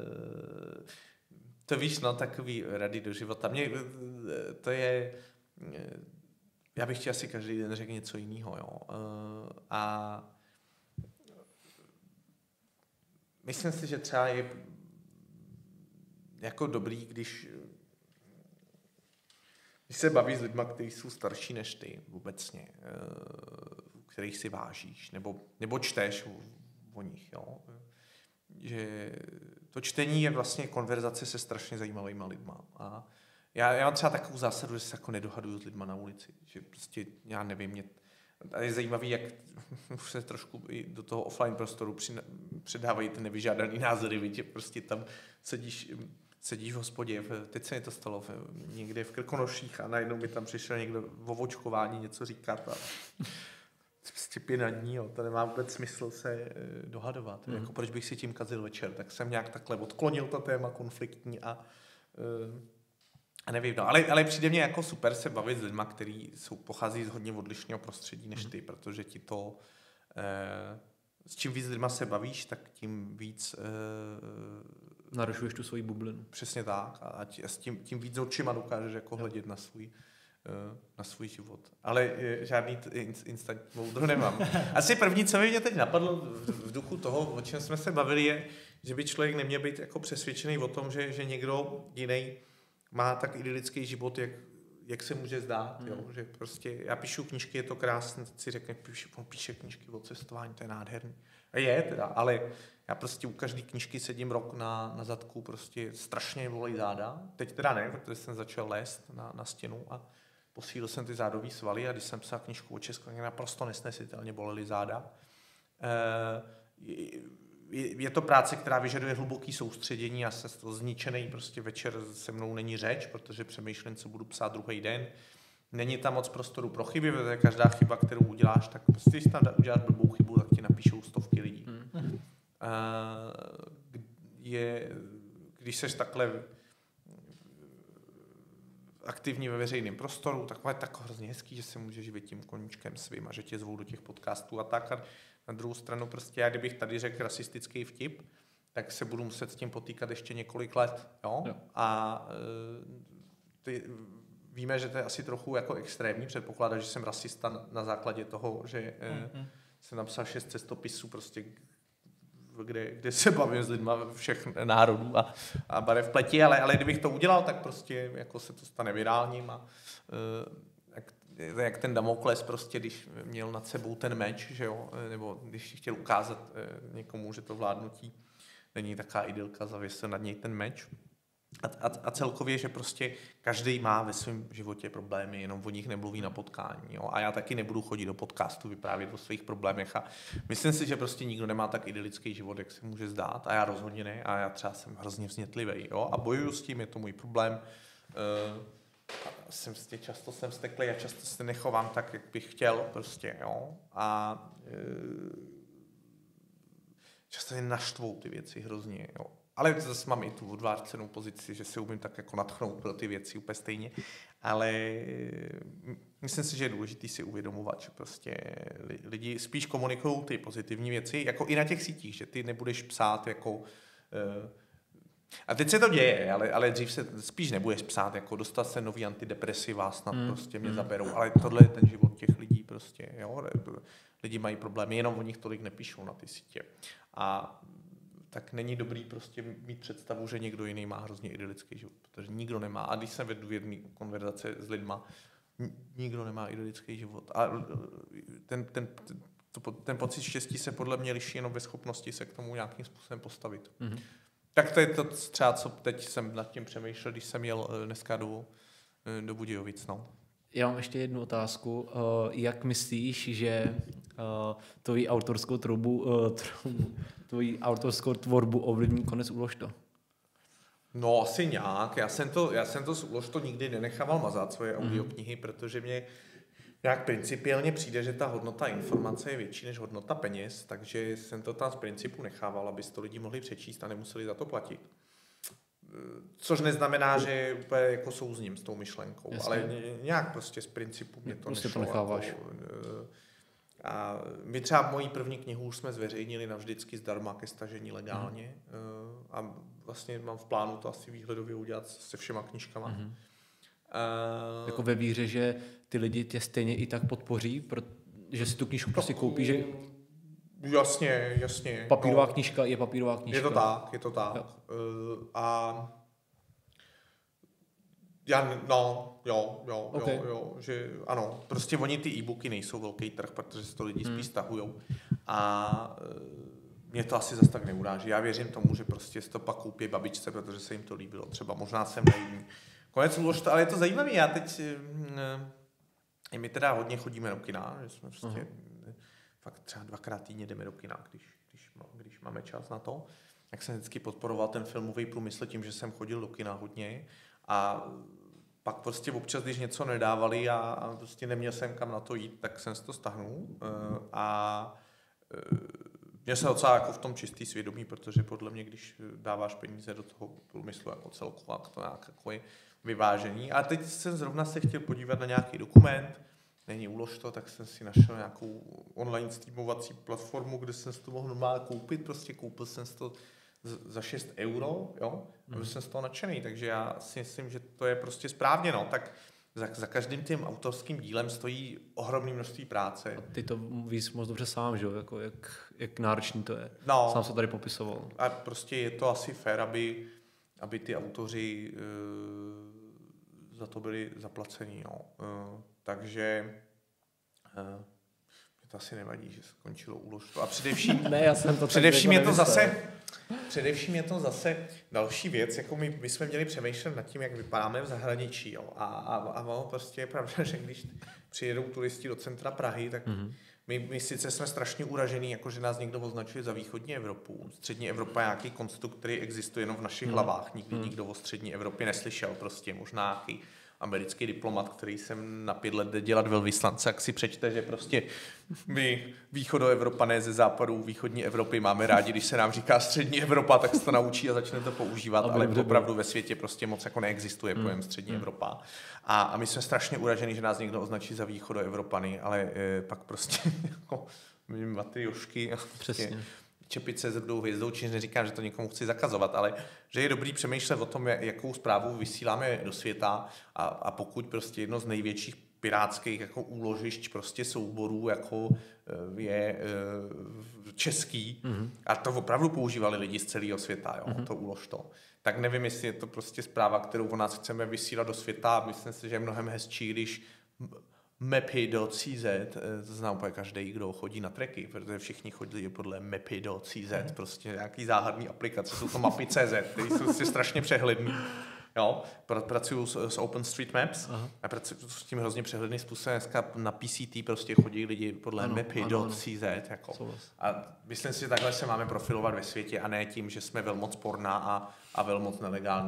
to víš, no, takový rady do života. To je... Já bych ti asi každý den řekl něco jiného, jo. A myslím si, že třeba je jako dobrý, když se baví s lidma, kteří jsou starší než ty, obecně, kterých si vážíš, nebo čteš o nich, jo. že to čtení je vlastně konverzace se strašně zajímavýma lidma. A já mám třeba takovou zásadu, že se jako nedohaduju s lidma na ulici. Že prostě, já nevím, a je zajímavý, jak se trošku i do toho offline prostoru předávají ty nevyžádaný názory, že prostě tam sedíš v hospodě, teď se mi to stalo někde v Krkonoších a najednou mi tam přišel někdo o očkování něco říkat a prostě 5 dní, jo, to nemá vůbec smysl se dohadovat. Jako proč bych si tím kazil večer, tak jsem nějak takhle odklonil to téma konfliktní a nevím, no, ale přijde mně jako super se bavit s lidma, kteří pochází z hodně odlišného prostředí než ty, protože ti to, s čím víc lidma se bavíš, tak tím víc narušuješ tu svoji bublinu. Přesně tak. A s tím víc očima dokážeš jako hledět na svůj život. Ale žádný instant moudro nemám. Asi první, co mi mě teď napadlo v duchu toho, o čem jsme se bavili, je, že by člověk neměl být jako přesvědčený o tom, že někdo jiný má tak idylický život, jak se může zdát. Jo? Že prostě já píšu knížky, je to krásné, si řekne, on píše knížky o cestování, to je nádherný. A je teda, ale já prostě u každé knížky sedím rok na zadku, prostě strašně bolí záda. Teď teda ne, protože jsem začal lézt na stěnu a posílil jsem ty zádový svaly a když jsem psal knížku o Česku, mě naprosto nesnesitelně bolely záda. Je to práce, která vyžaduje hluboký soustředění a se to zničený prostě večer se mnou není řeč, protože přemýšlím, co budu psát druhý den. Není tam moc prostoru pro chyby, protože každá chyba, kterou uděláš, tak prostě když tam uděláš blbou chybu, tak ti napíšou stovky lidí. Když seš takhle aktivní ve veřejném prostoru, tak je tak hrozně hezký, že se můžeš živit tím koníčkem svým a že tě zvou do těch podcastů a tak. A na druhou stranu prostě já, kdybych tady řekl rasistický vtip, tak se budu muset s tím potýkat ještě několik let. Jo? A víme, že to je asi trochu jako extrémní předpoklad, že jsem rasista na základě toho, že jsem napsal 6 cestopisů prostě kde se bavím s lidma všech národů a barev pleti, ale kdybych to udělal, tak prostě jako se to stane virálním a jak ten Damokles prostě, když měl nad sebou ten meč, že jo, nebo když chtěl ukázat někomu, že to vládnutí není taká idylka, zavěsil nad něj ten meč. A celkově, že prostě každý má ve svém životě problémy, jenom o nich nemluví na potkání. Jo? A já taky nebudu chodit do podcastu vyprávět o svých problémech a myslím si, že prostě nikdo nemá tak idylický život, jak se může zdát a já rozhodně ne a já třeba jsem hrozně vznětlivý, jo? A bojuju s tím, je to můj problém. Často jsem vzteklý a často se nechovám tak, jak bych chtěl prostě, jo? A často mě naštvou ty věci hrozně, jo? Ale zase mám i tu odvážcenou pozici, že se umím tak jako nadchnout pro ty věci úplně stejně. Ale myslím si, že je důležité si uvědomovat, že prostě lidi spíš komunikují ty pozitivní věci, jako i na těch sítích, že ty nebudeš psát jako... A teď se to děje, ale dřív se spíš nebudeš psát, jako dostat se nový antidepresiva, snad prostě mě zaberou. Ale tohle je ten život těch lidí prostě, jo. Lidi mají problémy, jenom o nich tolik nepíšou na ty sítě. A tak není dobrý prostě mít představu, že někdo jiný má hrozně idylický život, protože nikdo nemá. A když jsem vedu jedné konverzace s lidma, nikdo nemá idylický život. A ten pocit štěstí se podle mě liší jenom ve schopnosti se k tomu nějakým způsobem postavit. Tak to je to třeba, co teď jsem nad tím přemýšlel, když jsem jel dneska do Budějovic. No. Já mám ještě jednu otázku. Jak myslíš, že tvoji autorskou tvorbu ovlivní konec Ulož to? No asi nějak. Já jsem to z Ulož to nikdy nenechával mazat svoje audioknihy, protože mě nějak principiálně přijde, že ta hodnota informace je větší než hodnota peněz, takže jsem to tam z principu nechával, aby to lidi mohli přečíst a nemuseli za to platit. Což neznamená, že úplně jako souzním s tou myšlenkou, jasně. Ale nějak prostě z principu mě to prostě nešlo. To necháváš. A my třeba moji první knihu už jsme zveřejnili navždycky zdarma ke stažení legálně. A vlastně mám v plánu to asi výhledově udělat se všema knížkama. Jako ve víře, že ty lidi tě stejně i tak podpoří, že si tu knížku prostě koupí, že... Jasně. Papírová knížka je papírová knížka. Je to tak. A že ano, prostě oni ty e-booky nejsou velký trh, protože se to lidi spíš stahujou. A mě to asi zase tak neuráží. Já věřím tomu, že prostě si to pak koupí babičce, protože se jim to líbilo. Třeba možná jsem naivní. Konec úlož, ale je to zajímavé. Já teď, my teda hodně chodíme do kina, že jsme prostě fakt třeba 2krát týdně jdeme do kina, když máme čas na to. Jak jsem vždycky podporoval ten filmový průmysl tím, že jsem chodil do kina hodně a pak prostě občas, když něco nedávali a prostě neměl jsem kam na to jít, tak jsem si to stáhnul a měl jsem docela jako v tom čistý svědomí, protože podle mě, když dáváš peníze do toho průmyslu jako celku, tak to nějak jako je vyvážení. A teď jsem zrovna se chtěl podívat na nějaký dokument, není Ulož to, tak jsem si našel nějakou online streamovací platformu, kde jsem si to mohl normálně koupit, prostě koupil jsem si to za 6 €, jo, a byl jsem z toho nadšený, takže já si myslím, že to je prostě správně, no, tak za každým tím autorským dílem stojí ohromné množství práce. A ty to víš moc dobře sám, že jo, jako jak náročný to je. No, sám se tady popisoval. A prostě je to asi fér, aby ty autoři za to byli zaplacení, no. Takže mě to asi nevadí, že skončilo Ulož to. A především, ne, já jsem to především je to zase další věc, jako my jsme měli přemýšlet nad tím, jak vypadáme v zahraničí, jo. A ono prostě je pravda, že když přijedou turisti do centra Prahy, tak my sice jsme strašně uražený, jako že nás někdo označuje za východní Evropu. Střední Evropa je nějaký konstrukt, který existuje jenom v našich hlavách. Nikdy nikdo o střední Evropě neslyšel, prostě možná nějaký americký diplomat, který jsem na 5 let jde dělat velvyslance, jak si přečte, že prostě my východoevropané ze západu východní Evropy máme rádi, když se nám říká střední Evropa, tak se to naučí a začne to používat, ale opravdu ve světě prostě moc jako neexistuje pojem střední Evropa. A my jsme strašně uraženi, že nás někdo označí za východoevropany, ale pak prostě jako matriošky a prostě čepice s rudou hvězdou, čiž neříkám, že to někomu chci zakazovat, ale že je dobrý přemýšlet o tom, jakou zprávu vysíláme do světa a pokud prostě jedno z největších pirátských jako úložišť prostě souborů jako je český a to opravdu používali lidi z celého světa, jo, to Ulož to. Tak nevím, jestli je to prostě zpráva, kterou o nás chceme vysílat do světa. Myslím si, že je mnohem hezčí, když mapy.cz, to zná úplně každý, kdo chodí na treky, protože všichni chodí podle mapy.cz, prostě nějaký záhadný aplikace, jsou to mapy.cz, které jsou prostě strašně přehledný. Jo, pracuju s OpenStreetMaps a pracuju s tím hrozně přehledným způsobem. Dneska na PCT prostě chodí lidi podle mapy.cz. Jako. A myslím si, že takhle se máme profilovat ve světě a ne tím, že jsme velmoc porna a velmoc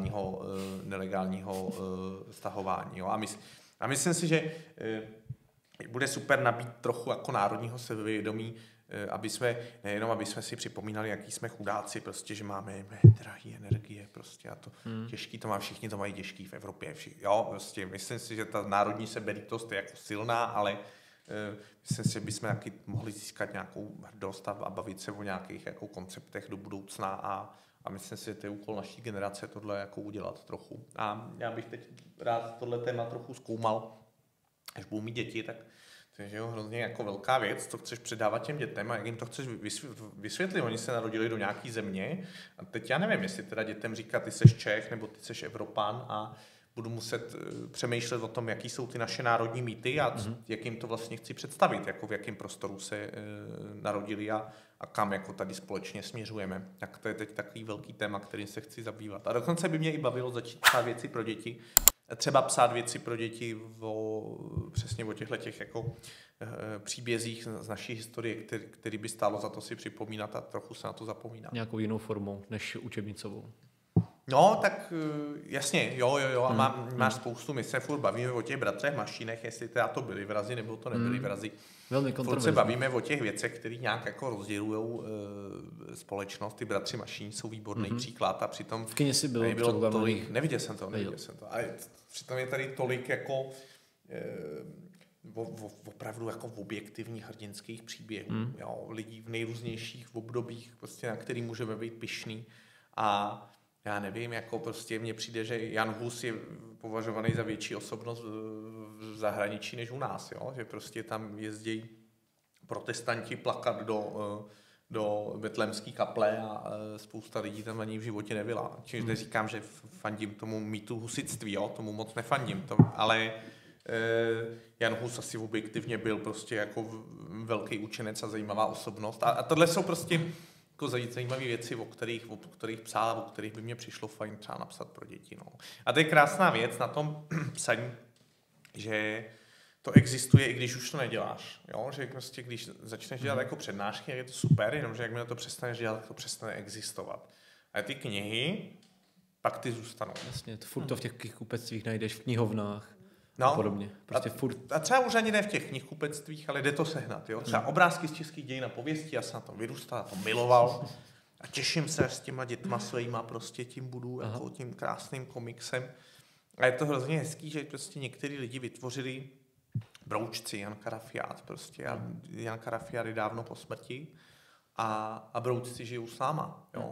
nelegálního stahování. Jo. A myslím si, že bude super nabít trochu jako národního sebevědomí, aby jsme si připomínali, jaký jsme chudáci, prostě, že máme drahé energie, prostě a to těžký, to má všichni, to mají těžký v Evropě. Jo, prostě myslím si, že ta národní sebelítost je jako silná, ale myslím si, že bychom taky mohli získat nějakou hrdost a bavit se o nějakých jako konceptech do budoucna a myslím si, že to je úkol naší generace tohle jako udělat trochu. A já bych teď rád tohle téma trochu zkoumal, až budou mít děti, tak to je hrozně jako velká věc, co chceš předávat těm dětem a jak jim to chceš vysvětlit. Oni se narodili do nějaký země a teď já nevím, jestli teda dětem říkat, ty seš Čech nebo ty seš Evropan a budu muset přemýšlet o tom, jaký jsou ty naše národní mýty a jak jim to vlastně chci představit, jako v jakém prostoru se narodili a kam jako tady společně směřujeme. Tak to je teď takový velký téma, kterým se chci zabývat. A dokonce by mě i bavilo začít psát věci pro děti, třeba psát věci pro děti přesně o těchto jako příbězích z naší historie, který by stálo za to si připomínat a trochu se na to zapomínat. Nějakou jinou formou než učebnicovou. No, tak jasně, jo, a máš spoustu, my se furt bavíme o těch bratrech Mašínech, jestli teda to byli vrazi, nebo to nebyli vrazi. Velmi kontroverzní. Furt se bavíme o těch věcech, které nějak jako rozdělujou společnost. Ty bratři Mašín jsou výborný příklad a přitom v kyně si bylo tolik, neviděl jsem to. Ale přitom je tady tolik jako opravdu jako objektivních hrdinských příběhů. Jo, lidí v nejrůznějších obdobích, prostě, na který můžeme být pyšný a já nevím, jako prostě mně přijde, že Jan Hus je považovaný za větší osobnost v zahraničí než u nás, jo? Že prostě tam jezdí protestanti plakat do betlémské kaple a spousta lidí tam ani v životě nebyla. Čiže neříkám, že fandím tomu mýtu husitství, jo? Tomu moc nefandím, ale Jan Hus asi objektivně byl prostě jako velký učenec a zajímavá osobnost. A tohle jsou prostě jako zajímavé věci, o kterých psal, o kterých by mě přišlo fajn třeba napsat pro děti. No. A to je krásná věc na tom psaní, že to existuje, i když už to neděláš. Jo? Že prostě, když začneš dělat jako přednášky, je to super, jenomže jakmile to přestaneš dělat, tak to přestane existovat. A ty knihy, pak ty zůstanou. Jasně, furt to v těch knihkupectvích najdeš, v knihovnách no, a podobně. Prostě furt. A třeba už ani ne v těch knihkupectvích, ale jde to sehnat. Jo? Třeba obrázky z českých dějin a pověstí, já jsem na tom vyrůstal, to miloval. A těším se, s těma dětma svýma prostě tím budu, jako tím krásným komiksem. A je to hrozně hezký, že prostě některý lidi vytvořili Broučci, Jan Karafiát prostě. A Jan Karafiát je dávno po smrti a Broučci žijou s náma. Jo?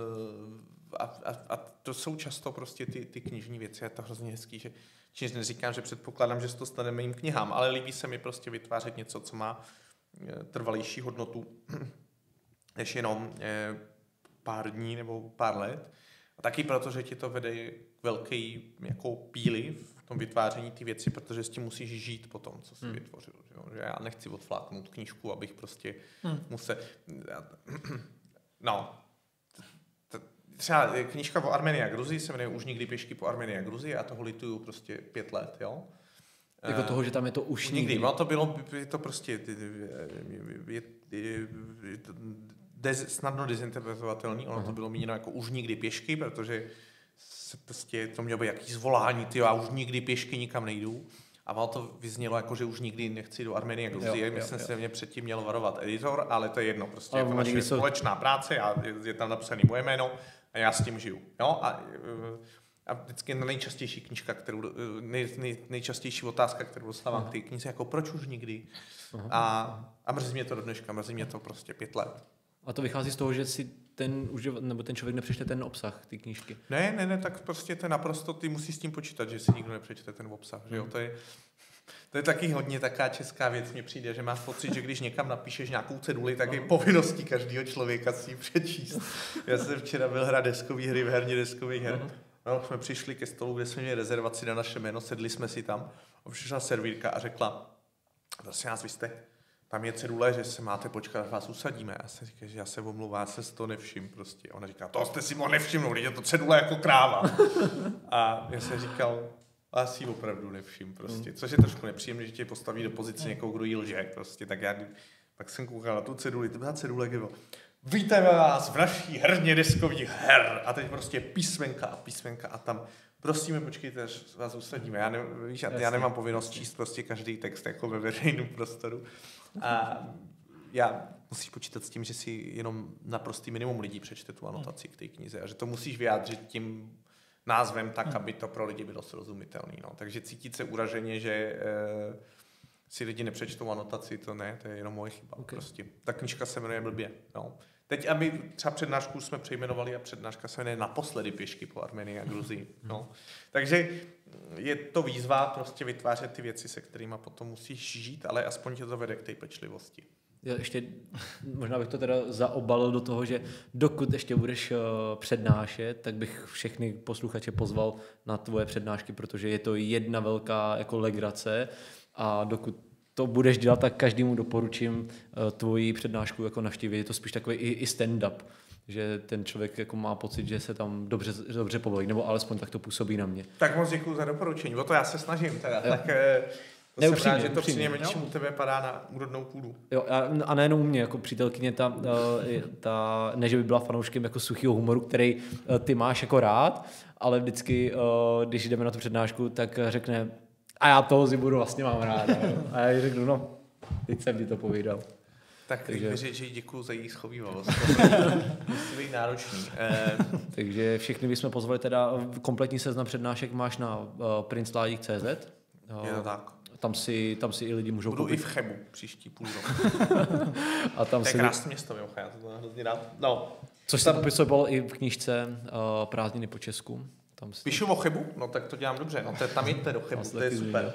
A to jsou často prostě ty knižní věci. Je to hrozně hezký, že čímž neříkám, že předpokládám, že se to stane mým knihám, ale líbí se mi prostě vytvářet něco, co má trvalejší hodnotu než jenom pár dní nebo pár let. A taky proto, že ti to vede k velký jako píli v tom vytváření ty věci, protože s tím musíš žít po tom, co jsi vytvořil. Že já nechci odfláknout knížku, abych prostě musel... No. Třeba knížka o Armenii a Gruzii se jmenuje Už nikdy pěšky po Armenii a Gruzii a toho lituju prostě 5 let, jo. Jako toho, že tam je to už nikdy. No to bylo, je to prostě snadno dezinterpretovatelný, ono to bylo míněno jako už nikdy pěšky, protože se prostě to mělo být jaký zvolání, já už nikdy pěšky nikam nejdu. A ono to vyznělo jako, že už nikdy nechci do Arménie a Gruzie. Myslím si, že mě předtím měl varovat editor, ale to je jedno. Prostě je to naše společná práce a je tam napsaný moje jméno a já s tím žiju. Jo? A vždycky nejčastější knížka, nejčastější otázka, kterou dostávám k té knize, jako proč už nikdy. A mrzí mě to do dneška, mrzí mě to prostě 5 let. A to vychází z toho, že si ten člověk nepřečte ten obsah té knížky. Ne, tak prostě to je naprosto, ty musíš s tím počítat, že si nikdo nepřečte ten obsah. Že jo? To je taky hodně taká česká věc, mně přijde, že máš pocit, že když někam napíšeš nějakou ceduli, tak je povinností každého člověka si ji přečíst. Já jsem včera byl hrát deskový hry v herně deskových her. No, jsme přišli ke stolu, kde jsme měli rezervaci na naše jméno, sedli jsme si tam a přišla servírka a řekla, prosím nás, vy jste, tam je cedule, že se máte počkat, až vás usadíme. A já jsem říkal, že já se omlouvám, já jsem si to nevšiml prostě. A ona říká, to jste si mohl nevšimnout, je to cedule jako kráva. A já jsem říkal, já si ji opravdu nevšiml prostě. Což je trošku nepříjemné, že tě postaví do pozice někoho, kdo jí lže prostě. Tak já pak jsem koukal na tu ceduli, to byla cedule, kde bylo. Vítáme vás v naší herně deskových her. A teď prostě písmenka a tam prosíme, počkejte, až vás usadíme. Já nemám povinnost číst prostě každý text jako ve veřejném prostoru. A já musíš počítat s tím, že si jenom naprostý minimum lidí přečte tu anotaci k té knize a že to musíš vyjádřit tím názvem tak, aby to pro lidi bylo srozumitelné. No. Takže cítit se uraženě, že si lidi nepřečtou anotaci, to ne, to je jenom moje chyba. Okay. Prostě. Ta knížka se jmenuje blbě. No. Teď, aby třeba přednášku jsme přejmenovali a přednáška se jmenuje Naposledy pěšky po Armenii a Gruzii. No. Takže je to výzva prostě vytvářet ty věci, se kterými potom musíš žít, ale aspoň tě to vede k té pečlivosti. Já ještě možná bych to teda zaobalil do toho, že dokud ještě budeš přednášet, tak bych všechny posluchače pozval na tvoje přednášky, protože je to jedna velká jako legrace a dokud to budeš dělat, tak každému doporučím tvoji přednášku jako navštívit. Je to spíš takový i stand-up, že ten člověk jako má pocit, že se tam dobře pobaví, nebo alespoň tak to působí na mě. Tak moc děkuju za doporučení, o to já se snažím teda. Tak to jsem rád, že to přinejmenším u tebe padá na úrodnou půdu. Jo, a nejenom u mě, jako přítelkyně, ta ne, že by byla fanouškem jako suchého humoru, který ty máš jako rád, ale vždycky, když jdeme na tu přednášku, tak řekne, a já toho Zibudu vlastně mám rád. A já jí řeknu, no, teď jsem ti to povídal. Takže že děkuju za její schovývalost. Musí být náročný. Takže všechny bychom pozvali teda, kompletní seznam přednášek máš na princeladik.cz. Je to tak. Tam si i lidi můžou Budu i v Chebu příští půl rok. A tam to je krásné město, mimochodem, já to hrozně rád. No. Což se popisoval i v knížce Prázdniny po Česku. Píšu o Chebu? No tak to dělám dobře. No, tam jděte do Chebu, to je super.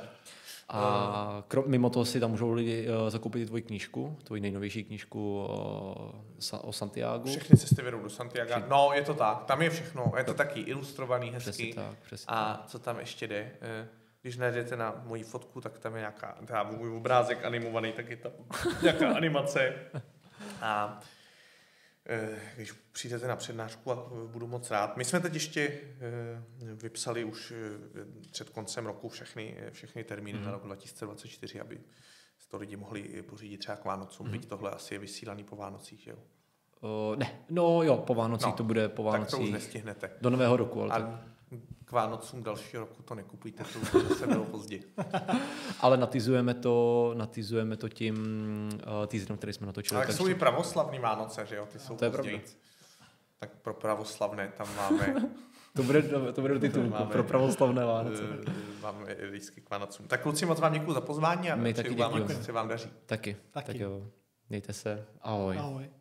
A mimo toho si tam můžou lidi zakoupit tvoji knížku, tvoji nejnovější knížku o Santiagu. Všechny cesty vedou do Santiaga. No, je to tak. Tam je všechno. Je to taky ilustrovaný, hezký. Přesně tak. Co tam ještě jde? Když najdete na moji fotku, tak tam je nějaká, můj obrázek animovaný, tak je tam nějaká animace. A když přijdete na přednášku, a budu moc rád. My jsme teď ještě vypsali už před koncem roku všechny termíny na rok 2024, aby to lidi mohli pořídit třeba k Vánocům. Byť tohle asi je vysílaný po Vánocích, jo? Ne, no jo, po Vánocích to bude po Vánocích. Tak to už nestihnete. Do Nového roku. Ale a k Vánocům dalšího roku to nekupujte, to už se bylo pozdě. Ale natizujeme to tím teaserem, který jsme natočili. Ale jsou i pravoslavní Vánoce, že jo? Ty jsou později. Tak pro pravoslavné tam máme... to bude do titulku, pro pravoslavné Vánoce. Máme lístky k Vánocům. Tak kluci, moc vám děkuju za pozvání a my taky děkujeme. Se vám daří. Taky. Tak jo. Mějte se. Ahoj. Ahoj.